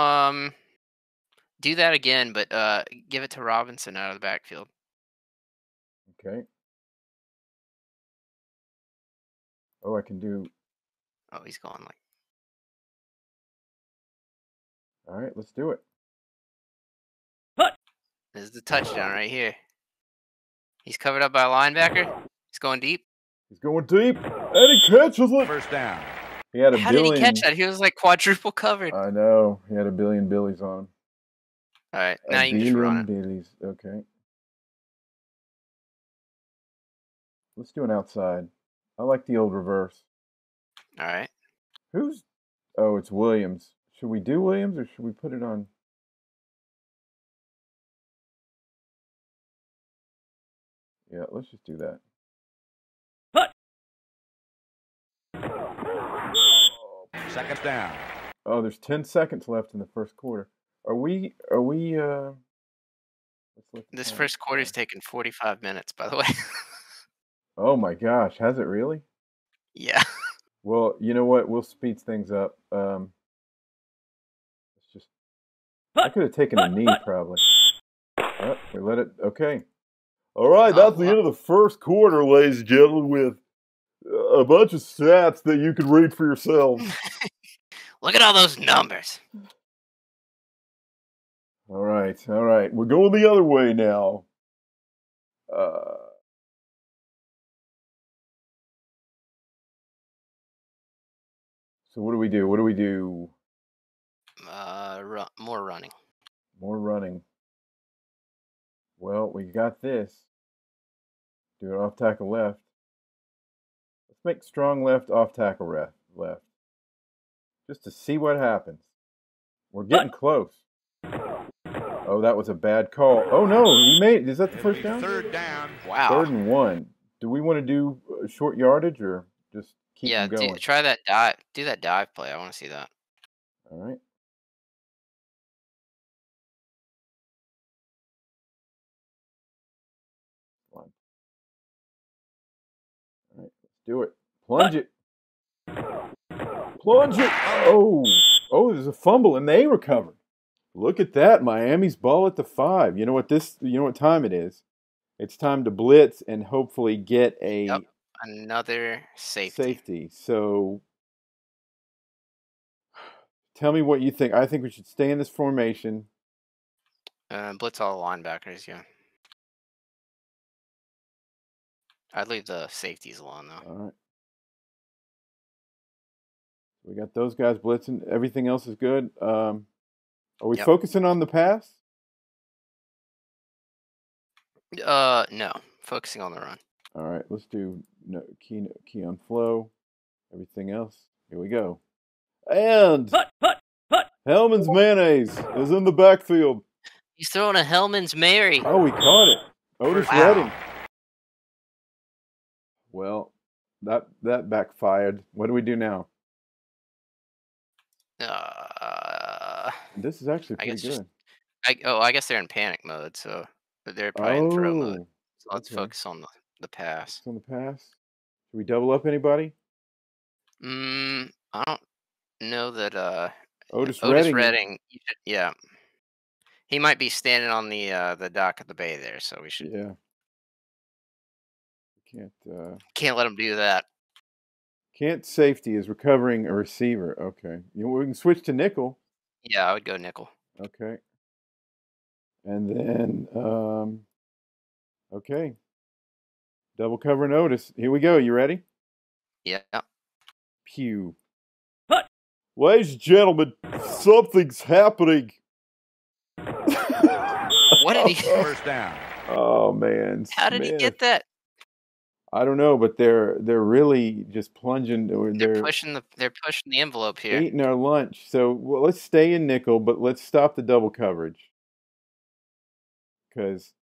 B: Do that again, but give it to Robinson out of the backfield.
A: Okay. Oh, I can do.
B: Oh, he's going like.
A: All right, let's do it.
B: This is the touchdown right here. He's covered up by a linebacker. He's going deep.
A: He's going deep, and he catches it.
C: First down.
A: He had a
B: How
A: billion.
B: did he catch that? He was like quadruple covered.
A: I know. He had a billion billies on him.
B: All right, now you can just run it.
A: Billies. Okay. Let's do an outside. I like the old reverse.
B: All right.
A: Who's? Oh, it's Williams. Should we do Williams or should we put it on? Yeah, let's just do that.
C: Seconds down.
A: Oh, there's 10 seconds left in the first quarter. Are we let's look at
B: This
A: that.
B: first quarter's taken 45 minutes, by the way.
A: Oh my gosh, has it really?
B: Yeah.
A: Well, you know what? We'll speed things up. Let's just. I could have taken a knee probably. Oh, we let it. Okay. All right, that's the end of the first quarter, ladies and gentlemen, with a bunch of stats that you can read for yourselves.
B: Look at all those numbers.
A: All right. We're going the other way now. So what do we do?
B: More running.
A: More running. Well, we got this. Do it off tackle left. Let's make strong left, off tackle left. just to see what happens. We're getting close. Oh, that was a bad call. Oh no, he made. Is that the first down?
C: Third down.
B: Wow.
A: 3rd and 1. Do we want to do short yardage or just keep them going?
B: Try that dive. Do that dive play. I want to see that.
A: All right. All right, let's do it. Plunge it. Plunge it. Oh, there's a fumble and they recovered. Look at that. Miami's ball at the 5. You know what time it is? It's time to blitz and hopefully get
B: another safety.
A: So tell me what you think. I think we should stay in this formation.
B: Blitz all the linebackers, yeah. I'd leave the safeties alone, though.
A: All right. We got those guys blitzing. Everything else is good. Are we focusing on the pass?
B: No. Focusing on the run.
A: All right. Let's do key on flow. Everything else. Here we go. And Hellman's mayonnaise is in the backfield.
B: He's throwing a Hellman's Mary.
A: Oh, we caught it. Otis Redding. Well, that backfired. What do we do now? This is actually pretty good.
B: I guess they're in panic mode, so they're probably in throw mode. So let's focus on the pass.
A: On the pass. Should we double up anybody?
B: I don't know that
A: Otis
B: Redding. Yeah. He might be standing on the dock at the bay there, so we should.
A: Yeah.
B: Can't let him do that.
A: Can't safety is recovering a receiver. Okay. We can switch to nickel.
B: Yeah, I would go nickel.
A: Okay. And then okay. Double cover and Otis. Here we go. You ready?
B: Yeah.
A: Pew. Ladies and gentlemen, something's happening.
B: What did he?
C: First down.
A: Oh man.
B: How did he get that?
A: I don't know, but they're really just plunging.
B: They're pushing the envelope here.
A: Eating our lunch. So let's stay in nickel, but let's stop the double coverage because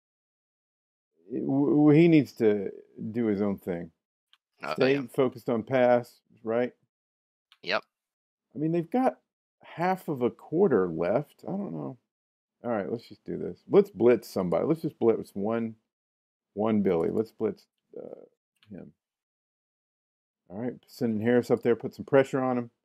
A: he needs to do his own thing. Stay focused on pass, right?
B: Yep.
A: I mean, they've got half of a quarter left. I don't know. All right, let's just do this. Let's blitz somebody. Let's just blitz one Billy. Let's blitz him. All right, sending Harris up there, put some pressure on him.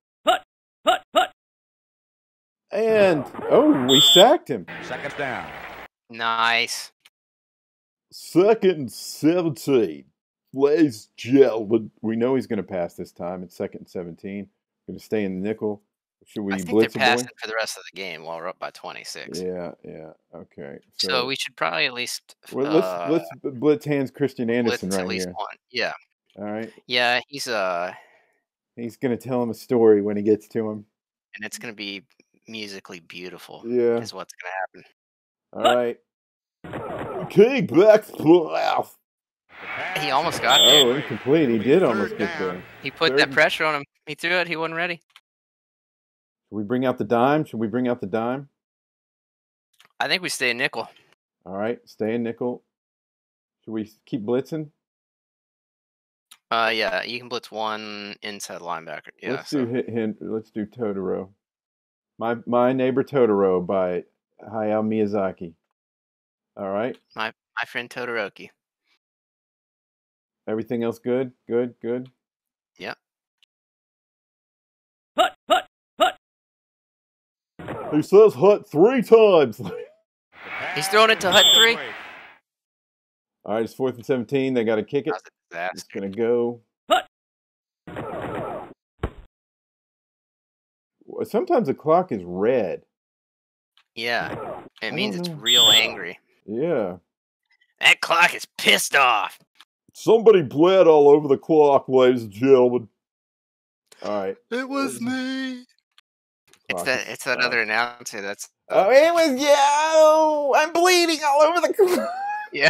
A: And we sacked him.
C: Second down.
B: Nice.
A: 2nd and 17. Ladies and gentlemen, we know he's going to pass this time. It's 2nd and 17. Going to stay in the nickel. Should we blitz
B: they're passing for the rest of the game while we're up by 26.
A: Yeah. Okay.
B: So we should probably at least.
A: Let's blitz hands Christian Anderson right
B: at least
A: here.
B: One. Yeah.
A: All right.
B: Yeah, he's
A: going to tell him a story when he gets to him,
B: and it's going to be musically beautiful.
A: Yeah.
B: Is what's going to
A: happen. All right. King back left.
B: He almost got there.
A: Oh, incomplete. He did almost get there.
B: He put that pressure on him. He threw it. He wasn't ready.
A: Should we bring out the dime?
B: I think we stay in nickel.
A: All right, stay in nickel. Should we keep blitzing?
B: Yeah, you can blitz one inside linebacker. Yeah,
A: let's do Totoro. My Neighbor Totoro by Hayao Miyazaki. All right.
B: My friend Todoroki.
A: Everything else good? Good.
B: Yeah.
A: Hut. He says hut 3 times.
B: He's throwing it to hut 3.
A: All right, it's 4th and 17. They got to kick it. It's going to go. Hut. Sometimes the clock is red.
B: Yeah, it means it's real angry.
A: Yeah.
B: That clock is pissed off.
A: Somebody bled all over the clock, ladies and gentlemen. All right.
B: It was me. It's that other announcer that's...
A: Oh, it was you! I'm bleeding all over the clock.
B: Yeah.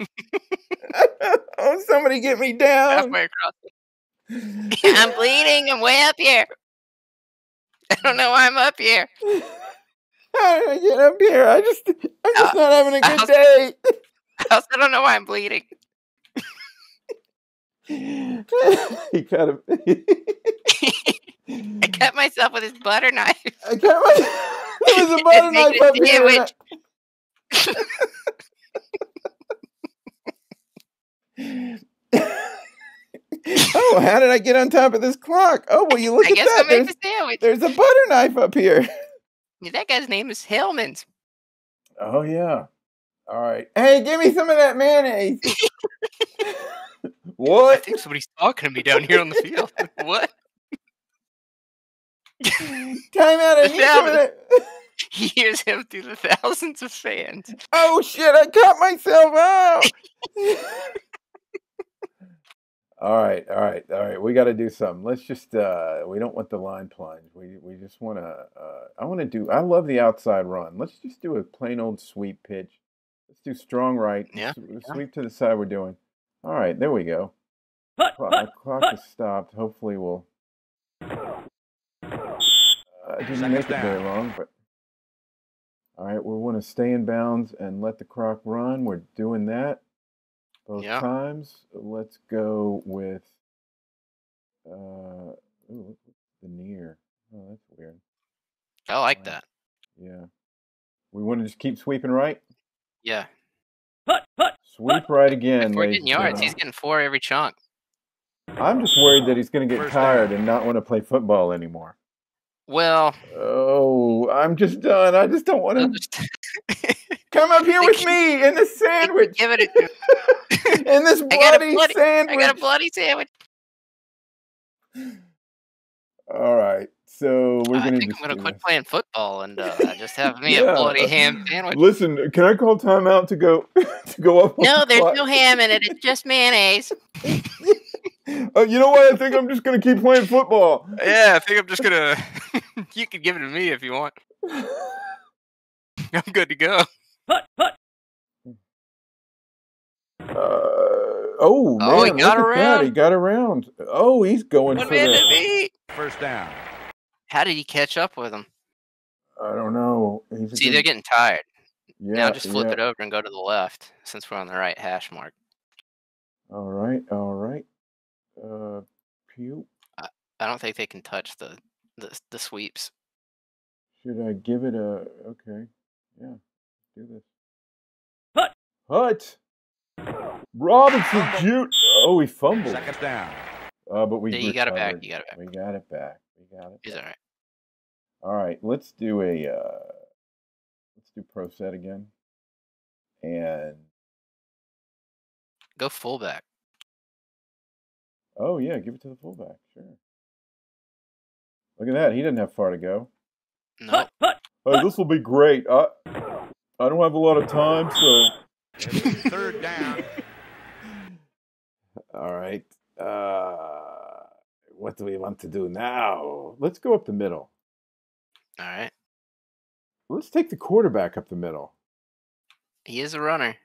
A: Oh, somebody get me down.
B: Halfway across. I'm bleeding. I'm way up here. I don't know why I'm up here.
A: How did I get up here? I'm just not having a good day.
B: I also don't know why I'm bleeding.
A: He kind of.
B: I cut myself with his butter knife.
A: There was a butter knife up here. Oh, how did I get on top of this clock? Oh, well, you look at that.
B: I made the sandwich.
A: There's a butter knife up here.
B: That guy's name is Hellman's.
A: Oh, yeah. All right. Hey, give me some of that mayonnaise. What?
B: I think somebody's talking to me down here on the field. What?
A: Time out. I need some of that.
B: He hears him through the thousands of fans.
A: Oh, shit. I cut myself out. All right. We got to do something. Let's just, we don't want the line plunge. We just want to, I love the outside run. Let's just do a plain old sweep pitch. Let's do strong right.
B: Yeah.
A: Sweep to the side we're doing. All right, there we go. Clock is stopped. Hopefully we'll, didn't make it very long, but. All right, we want to stay in bounds and let the clock run. We're doing that both times. Let's go with the near. Oh, that's weird.
B: I like that.
A: Yeah. We want to just keep sweeping right?
B: Yeah.
A: Sweep right again.
B: 4 getting yards. He's getting 4 every chunk.
A: I'm just worried that he's going to get tired and not want to play football anymore.
B: Well.
A: Oh, I'm just done. I just don't want to. Come up here with me in the sandwich.
B: Give it
A: in this bloody sandwich.
B: I got a bloody sandwich.
A: All right. So we're going to.
B: I think I'm going to quit playing football and just have me a bloody ham sandwich.
A: Listen, can I call timeout to go up?
B: No, there's no ham in it. It's just mayonnaise.
A: You know what? I think I'm just going to keep playing football.
B: Yeah, I think I'm just going to... You can give it to me if you want. I'm good to go.
A: Oh, man.
B: He got around.
A: He got around. Oh, he's going for
B: it.
C: First down.
B: How did he catch up with him?
A: I don't know.
B: They're getting tired.
A: Yeah,
B: now just flip it over and go to the left since we're on the right hash mark.
A: All right. Pew.
B: I don't think they can touch the sweeps.
A: Should I give it a... Okay. Yeah. Do this. Hut! Robinson Jute. Oh, he fumbled.
C: Second down.
A: But
B: you got it back.
A: We got it back.
B: He's all right.
A: All right. Let's do pro set again. And
B: go fullback.
A: Oh yeah, give it to the fullback. Sure. Look at that. He didn't have far to go.
B: No.
A: Hey, this will be great. I don't have a lot of time, so.
C: Third down.
A: All right. What do we want to do now? Let's go up the middle.
B: All right.
A: Let's take the quarterback up the middle.
B: He is a runner.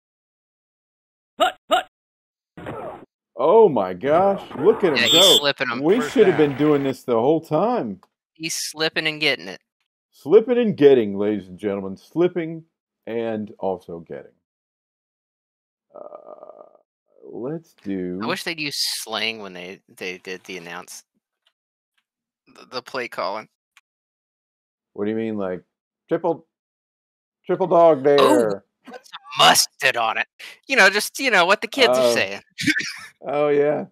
A: Oh my gosh! Look at him go.
B: He's slipping him.
A: We should have been doing this the whole time.
B: He's slipping and getting it.
A: Slipping and getting, ladies and gentlemen. Slipping and also getting. Let's do...
B: I wish they'd use slang when they did the announce. The play calling.
A: What do you mean, like, triple dog there?
B: Ooh, put some mustard on it. Just what the kids are saying.
A: Oh, yeah.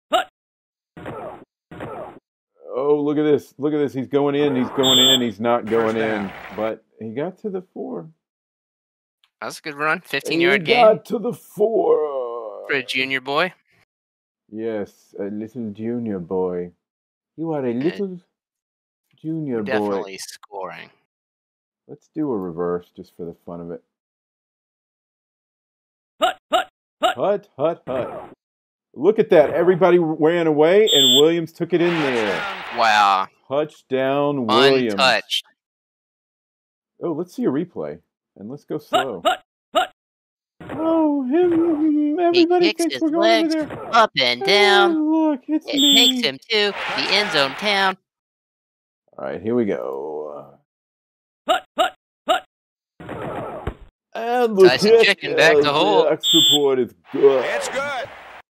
A: Oh, look at this. Look at this. He's going in. He's not going in. But he got to the 4.
B: That was a good run. 15-yard gain.
A: He got to the 4.
B: For a junior boy.
A: Yes, a little junior boy. You are a little junior boy.
B: Definitely scoring.
A: Let's do a reverse just for the fun of it. Hut. Look at that. Everybody ran away, and Williams took it in there.
B: Wow.
A: Touchdown, Williams.
B: Untouched.
A: Oh, let's see a replay. And let's go slow. Oh, everybody
B: he kicks his legs up and down.
A: Oh, look, it
B: takes him to the end zone town.
A: right, here we go. And the
B: Tyson
A: kick,
B: chicken back to hold.
A: the extra point is good.
C: It's good.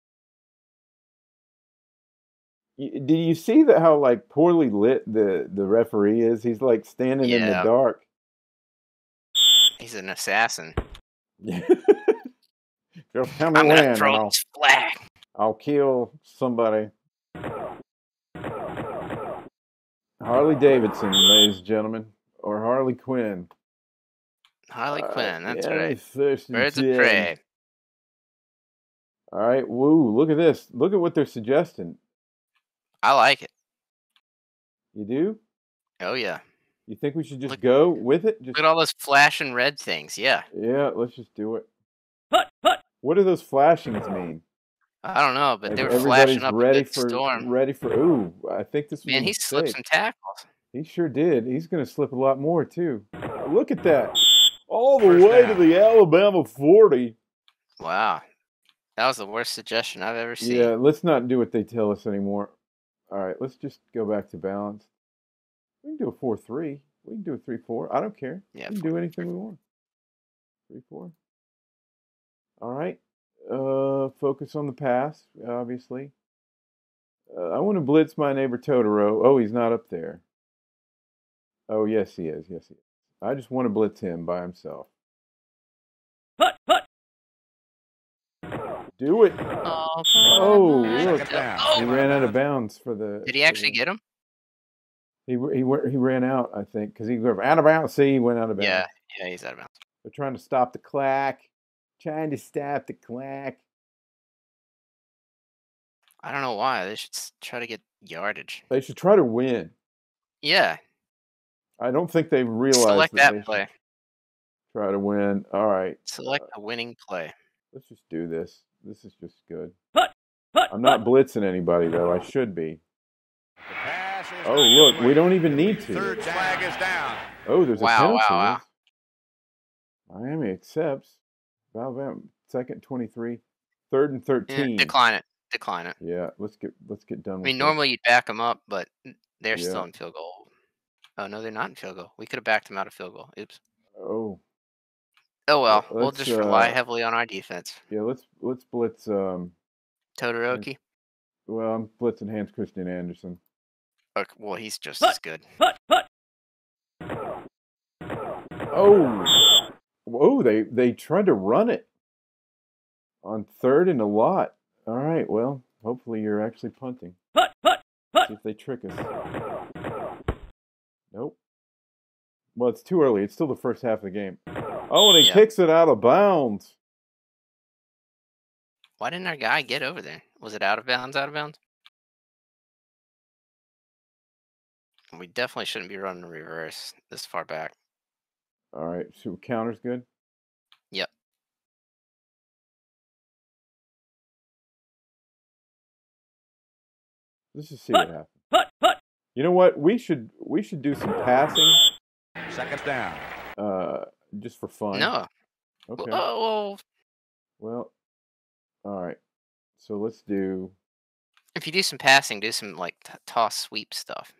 A: Did you see that how like poorly lit the referee is? He's like standing in the dark.
B: He's an assassin.
A: Just tell me
B: I'm
A: when,
B: gonna throw
A: and
B: this flag.
A: I'll kill somebody. Harley Davidson, ladies and gentlemen, or Harley Quinn.
B: Harley Quinn, that's
A: yeah,
B: right.
A: Birds
B: of prey.
A: All right, woo! Look at this. Look at what they're suggesting.
B: I like it.
A: You do?
B: Oh yeah.
A: You think we should just go with it? Just
B: look at all those flashing red things. Yeah.
A: Yeah, let's just do it. What do those flashings mean?
B: I don't know, but
A: like
B: they were flashing up
A: ready
B: a big
A: for
B: storm.
A: ready for. Ooh, I think this was
B: Man, he slipped some tackles.
A: He sure did. He's going to slip a lot more too. Look at that! All the way to the Alabama 40.
B: Wow, that was the worst suggestion I've ever seen.
A: Yeah, let's not do what they tell us anymore. All right, let's just go back to balance. We can do a 4-3. We can do a 3-4. I don't care.
B: Yeah,
A: we can do anything we want. 3-4. All right. Focus on the pass, obviously. I want to blitz my neighbor Totoro. Oh, he's not up there. Oh, yes, he is. Yes, he is. I just want to blitz him by himself. Do it. Oh, look. He ran out of bounds for the...
B: Did he actually get him?
A: He ran out, I think, because he went out of bounds. See, he went out of bounds.
B: Yeah, he's out of bounds.
A: They're trying to stop the clack. Trying to stop the clack.
B: I don't know why. They should try to get yardage.
A: They should try to win.
B: Yeah.
A: I don't think they've realized
B: Select that play.
A: Try to win. All right.
B: Select a winning play.
A: Let's just do this. This is just good. I'm not blitzing anybody, though. I should be. Oh, look. We don't even need to.
C: Third flag is down.
A: Oh, there's a penalty.
B: Wow.
A: Miami accepts. Alabama, second 23. Third and 13.
B: Yeah, decline it.
A: Yeah, let's get done with it.
B: Normally you'd back them up, but they're still in field goal. Oh, no, they're not in field goal. We could have backed them out of field goal. Oops.
A: Oh.
B: Oh, well. We'll just rely heavily on our defense.
A: Yeah, let's blitz...
B: Todoroki?
A: Well, I'm blitzing Hans Christian Andersen.
B: Okay, well, he's just as good.
A: Oh! Whoa, they tried to run it on third and a lot. All right, well, hopefully you're actually punting. See if they trick us. Nope. Well, it's too early. It's still the first half of the game. Oh, and he kicks it out of bounds.
B: Why didn't our guy get over there? Was it out of bounds? We definitely shouldn't be running reverse this far back.
A: All right, so counter's good?
B: Yep.
A: Let's just see what happens. You know what? We should do some passing.
C: Second down.
A: Just for fun.
B: No.
A: Okay.
B: Well,
A: all right. So let's do...
B: If you do some passing, do some, like, toss sweep stuff.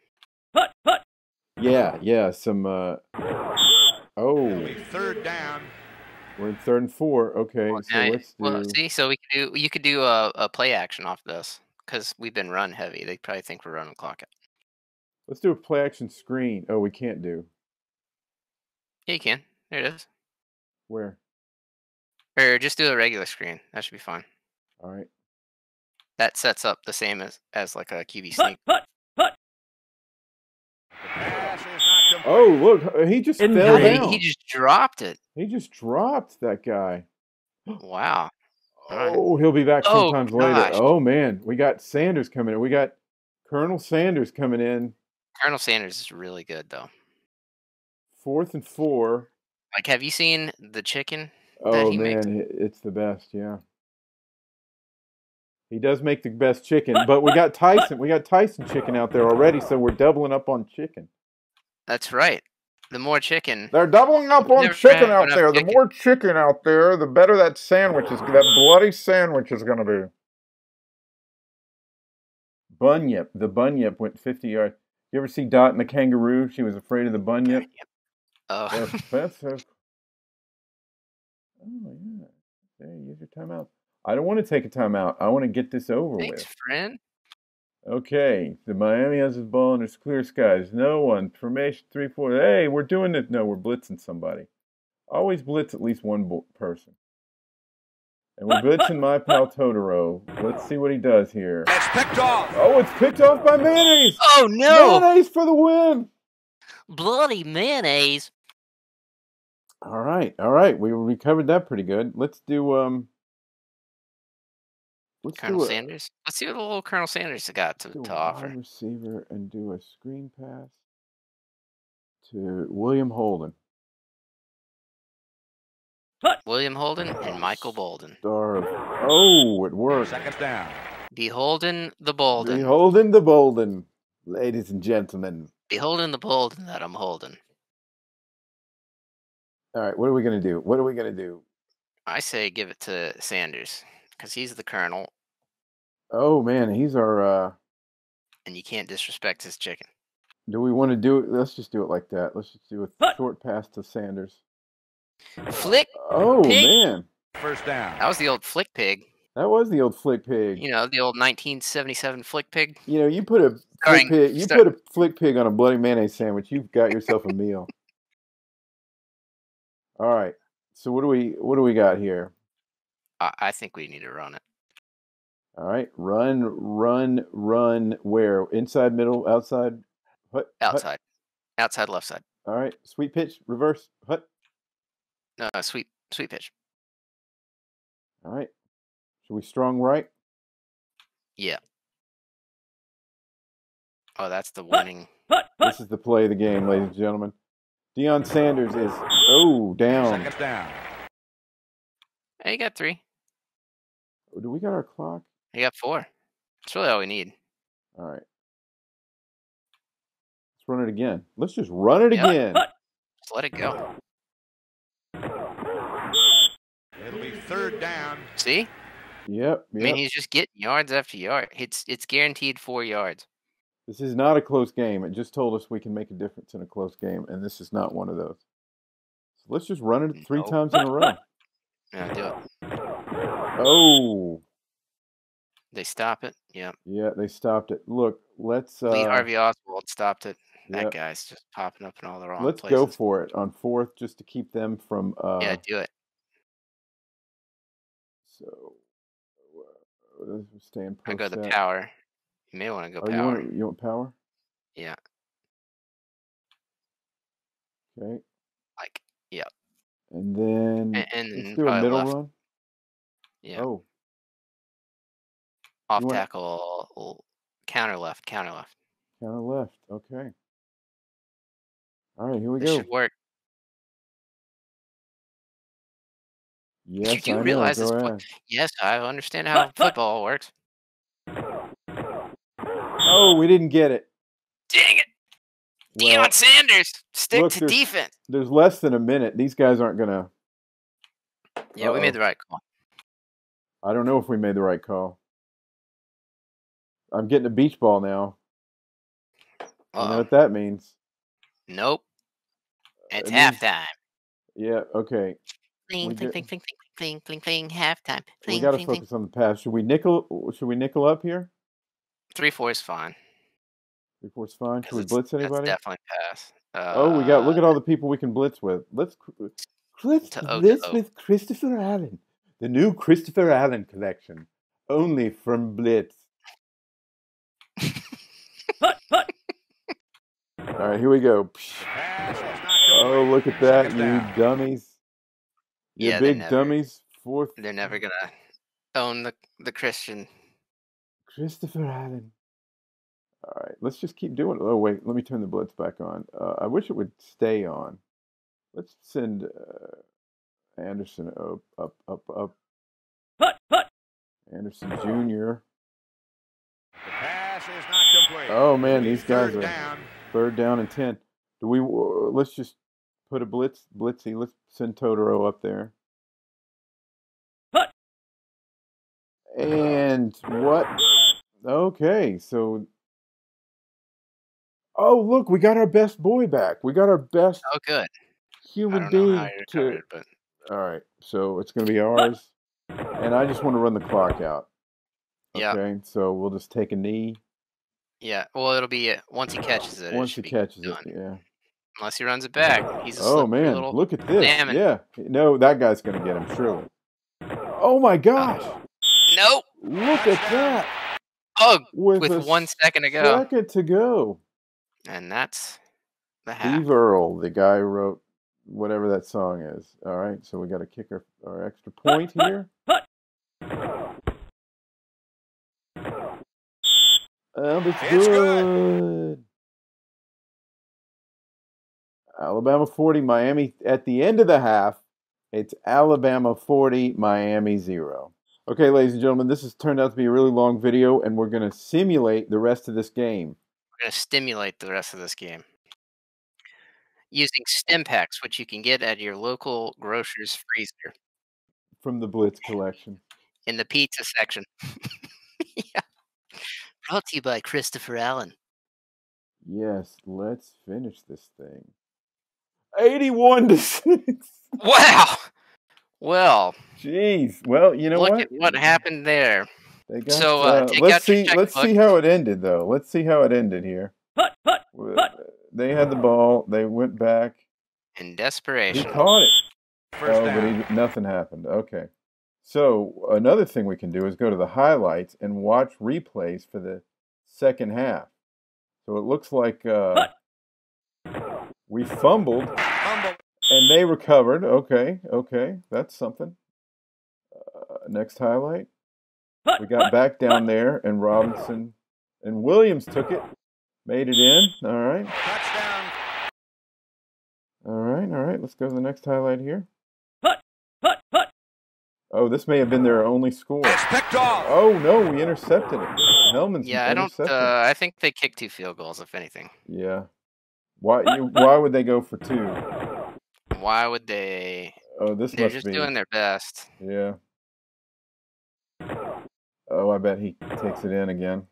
A: Yeah, some... Oh.
C: Third down.
A: We're in 3rd and 4. Okay,
B: Well,
A: so let's do...
B: Well, see, so you could do a play action off this, because we've been run heavy. They probably think we're running clock out.
A: Let's do a play action screen. Oh, we can't do.
B: Yeah, you can. There it is.
A: Where?
B: Or just do a regular screen. That should be fine.
A: All right.
B: That sets up the same as like a QB sneak.
A: Oh, look, he just fell down.
B: He just dropped it.
A: He just dropped that guy.
B: Wow.
A: Oh, he'll be back sometimes later.
B: Gosh.
A: Oh, man. We got Sanders coming in. We got Colonel Sanders coming in.
B: Colonel Sanders is really good, though.
A: 4th and 4.
B: Like, have you seen the chicken?
A: Oh, man, it's the best, yeah. He does make the best chicken, but we got Tyson. We got Tyson chicken out there already, so we're doubling up on chicken.
B: That's right. The more chicken.
A: They're doubling up on chicken out there. The more chicken out there, the better that sandwich is. That bloody sandwich is going to be. Bunyip. The Bunyip went 50 yards. You ever see Dot and the kangaroo? She was afraid of the bunyip.
B: Yep. Oh.
A: PSF. Oh yeah. There, use your timeout. I don't want to take a timeout. I want to get this over
B: Thanks,
A: with.
B: friend.
A: Okay, the Miami has his ball and there's clear skies. No one. Formation 3-4. Hey, we're doing it. No, we're blitzing somebody. Always blitz at least one person. And we're blitzing my pal Totoro. Let's see what he does here.
C: It's picked off.
A: Oh, it's picked off by Mayonnaise.
B: Oh no!
A: Mayonnaise for the win.
B: Bloody mayonnaise.
A: All right. We recovered that pretty good. Let's do
B: Colonel Sanders. Let's see what the little Colonel Sanders got to offer.
A: Wide receiver and do a screen pass to William Holden.
B: William Holden and Michael Bolden.
A: Oh, it worked.
C: Second down.
B: Beholden the Bolden.
A: Beholden the Bolden, ladies and gentlemen.
B: Beholden the Bolden that I'm holding.
A: All right, what are we going to do?
B: I say give it to Sanders because he's the Colonel.
A: Oh, man, he's our...
B: And you can't disrespect his chicken.
A: Do we want to do it? Let's just do it like that. Let's just do a short pass to Sanders.
B: Flick.
A: Oh,
B: pig.
A: Man.
C: First down.
B: That was the old Flick Pig.
A: That was the old Flick Pig.
B: You know, the old 1977 Flick Pig.
A: You know, you put a Flick Pig, put a Flick Pig on a bloody mayonnaise sandwich, you've got yourself a meal. All right. So what do we got here?
B: I think we need to run it.
A: All right. Run. Where? Inside, middle, outside? What?
B: Outside. Outside left side.
A: All right. Sweet pitch, reverse. What?
B: No, sweet pitch.
A: All right. Should we strong right?
B: Yeah. Oh, that's the winning.
A: This is the play of the game, ladies and gentlemen. Deion Sanders is down.
C: Second down.
B: Hey, you got 3.
A: Do we got our clock?
B: You got 4. That's really all we need.
A: All right. Let's run it again. Let's just run it again.
B: Just let it go.
C: It'll be third down.
B: See?
A: Yep.
B: I mean, he's just getting yards after yard. It's guaranteed 4 yards.
A: This is not a close game. It just told us we can make a difference in a close game, and this is not one of those. So let's just run it 3 times in a row.
B: Yeah, do it.
A: Oh.
B: They stop it. Yeah.
A: Yeah, they stopped it. Look, let's...
B: Lee Harvey Oswald stopped it.
A: Yep.
B: That guy's just popping up in all the wrong
A: places.
B: places.
A: Let's go for it on 4th just to keep them from...
B: yeah, do it.
A: So, we're staying post
B: I go the power. You may want to go power.
A: You want power?
B: Yeah.
A: Okay.
B: Like, yeah.
A: And then let's do a middle
B: left.
A: run.
B: Yeah.
A: Oh.
B: Off tackle, counter left.
A: Counter left. Okay. All right, here we
B: This
A: go.
B: should work.
A: Yes,
B: you do
A: I
B: realize
A: know.
B: this. Yes, I understand how football works.
A: Oh, we didn't get it.
B: Dang it. Deion Sanders, stick to defense.
A: There's less than a minute. These guys aren't going to...
B: Yeah, we made the right call.
A: I don't know if we made the right call. I'm getting a beach ball now. You know what that means?
B: Nope. It's halftime.
A: Yeah, okay.
B: Cling, halftime.
A: We got to focus on the pass. Should we nickel up here?
B: 3-4 is fine.
A: 3-4 is fine. Should we blitz anybody?
B: That's definitely pass.
A: Look at all the people we can blitz with. Let's blitz with Christopher Allen. The new Christopher Allen collection. Only from Blitz. All right, here we go. Oh, look at that, you dummies. You big dummies. 4th.
B: They're never going to own the Christian.
A: Christopher Allen. All right, let's just keep doing it. Oh, wait, let me turn the blitz back on. I wish it would stay on. Let's send Anderson up. Anderson Jr.
C: The pass is not complete.
A: Oh, man, these guys are third down and 10. Let's just put a blitzy. Let's send Totoro up there. And what? Okay, so... Oh, look, we got our best boy back. We got our best
B: Oh, good. I
A: human
B: don't know how
A: being
B: you
A: to.
B: recovered, but
A: All right, so it's going to be ours, and I just want to run the clock out.
B: yeah,
A: Okay, so we'll just take a knee
B: yeah. Well, it'll be once he catches it. It
A: once he
B: should be
A: catches it.
B: done.
A: Yeah.
B: Unless he runs it back. He's a
A: Oh
B: slippery
A: man,
B: little
A: look at this.
B: salmon.
A: Yeah. No, that guy's going to get him surely. Oh my gosh.
B: Nope.
A: Look at that.
B: Oh,
A: With
B: with
A: a
B: 1 second to go.
A: Second to go.
B: And that's the half.
A: Steve Earle, the guy who wrote whatever that song is. All right, so we got to kick our extra point here. It's good. Alabama 40, Miami at the end of the half. It's Alabama 40, Miami 0. Okay, ladies and gentlemen, this has turned out to be a really long video, and we're going to simulate the rest of this game.
B: We're going to stimulate the rest of this game using stim packs, which you can get at your local grocer's freezer.
A: From the Blitz collection.
B: In the pizza section. Yeah. Brought to you by Christopher Allen.
A: Yes, let's finish this thing. 81-6.
B: Wow. Well.
A: Jeez. Well, you know what?
B: Look at what happened there.
A: They got,
B: so take
A: let's
B: out your
A: see.
B: checkbook.
A: Let's see how it ended, though. Let's see how it ended here. They had the ball. They went back.
B: In desperation.
A: He caught it.
C: First down.
A: But nothing happened. Okay. So another thing we can do is go to the highlights and watch replays for the second half. So it looks like we fumbled and they recovered. Okay, that's something. Next highlight. We got back down there and Robinson and Williams took it, made it in. All right.
C: Touchdown.
A: All right. Let's go to the next highlight here. Oh, this may have been their only score.
C: Picked off.
A: Oh no, we intercepted it. Hellman's
B: Yeah,
A: intercepted.
B: I think they kicked 2 field goals, if anything.
A: Yeah. Why would they go for 2?
B: Why would they?
A: Oh, this
B: They're
A: must
B: just
A: be.
B: doing their best.
A: Yeah. Oh, I bet he takes it in again.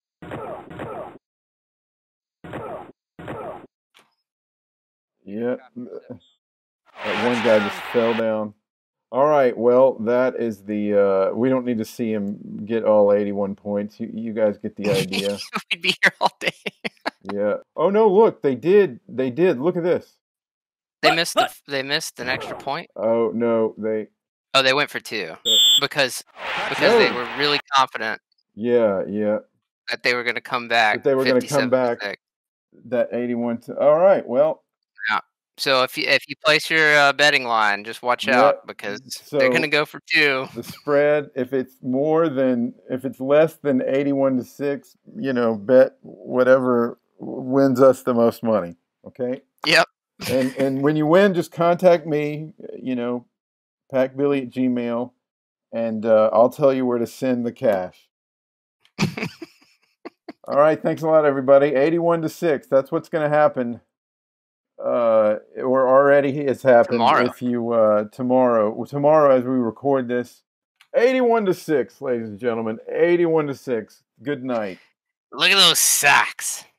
A: Yep. That one guy just fell down. All right, well, that is the we don't need to see him get all 81 points. You guys get the idea.
B: We'd be here all day.
A: Yeah. Oh no, look, they did. Look at this.
B: They missed an extra point.
A: Oh no, they
B: went for 2 because they were really confident.
A: Yeah.
B: That they were going to come back.
A: That they were going to come back. That 81 to. All right, well.
B: Yeah. So if you place your betting line, just watch out because they're going to go for 2.
A: The spread, if it's less than 81-6, bet whatever wins us the most money. Okay.
B: Yep.
A: And when you win, just contact me. packbilly@gmail.com, and I'll tell you where to send the cash. All right. Thanks a lot, everybody. 81-6. That's what's going to happen. Or already has happened.
B: Tomorrow.
A: If you tomorrow as we record this, 81-6, ladies and gentlemen, 81-6. Good night.
B: Look at those sacks.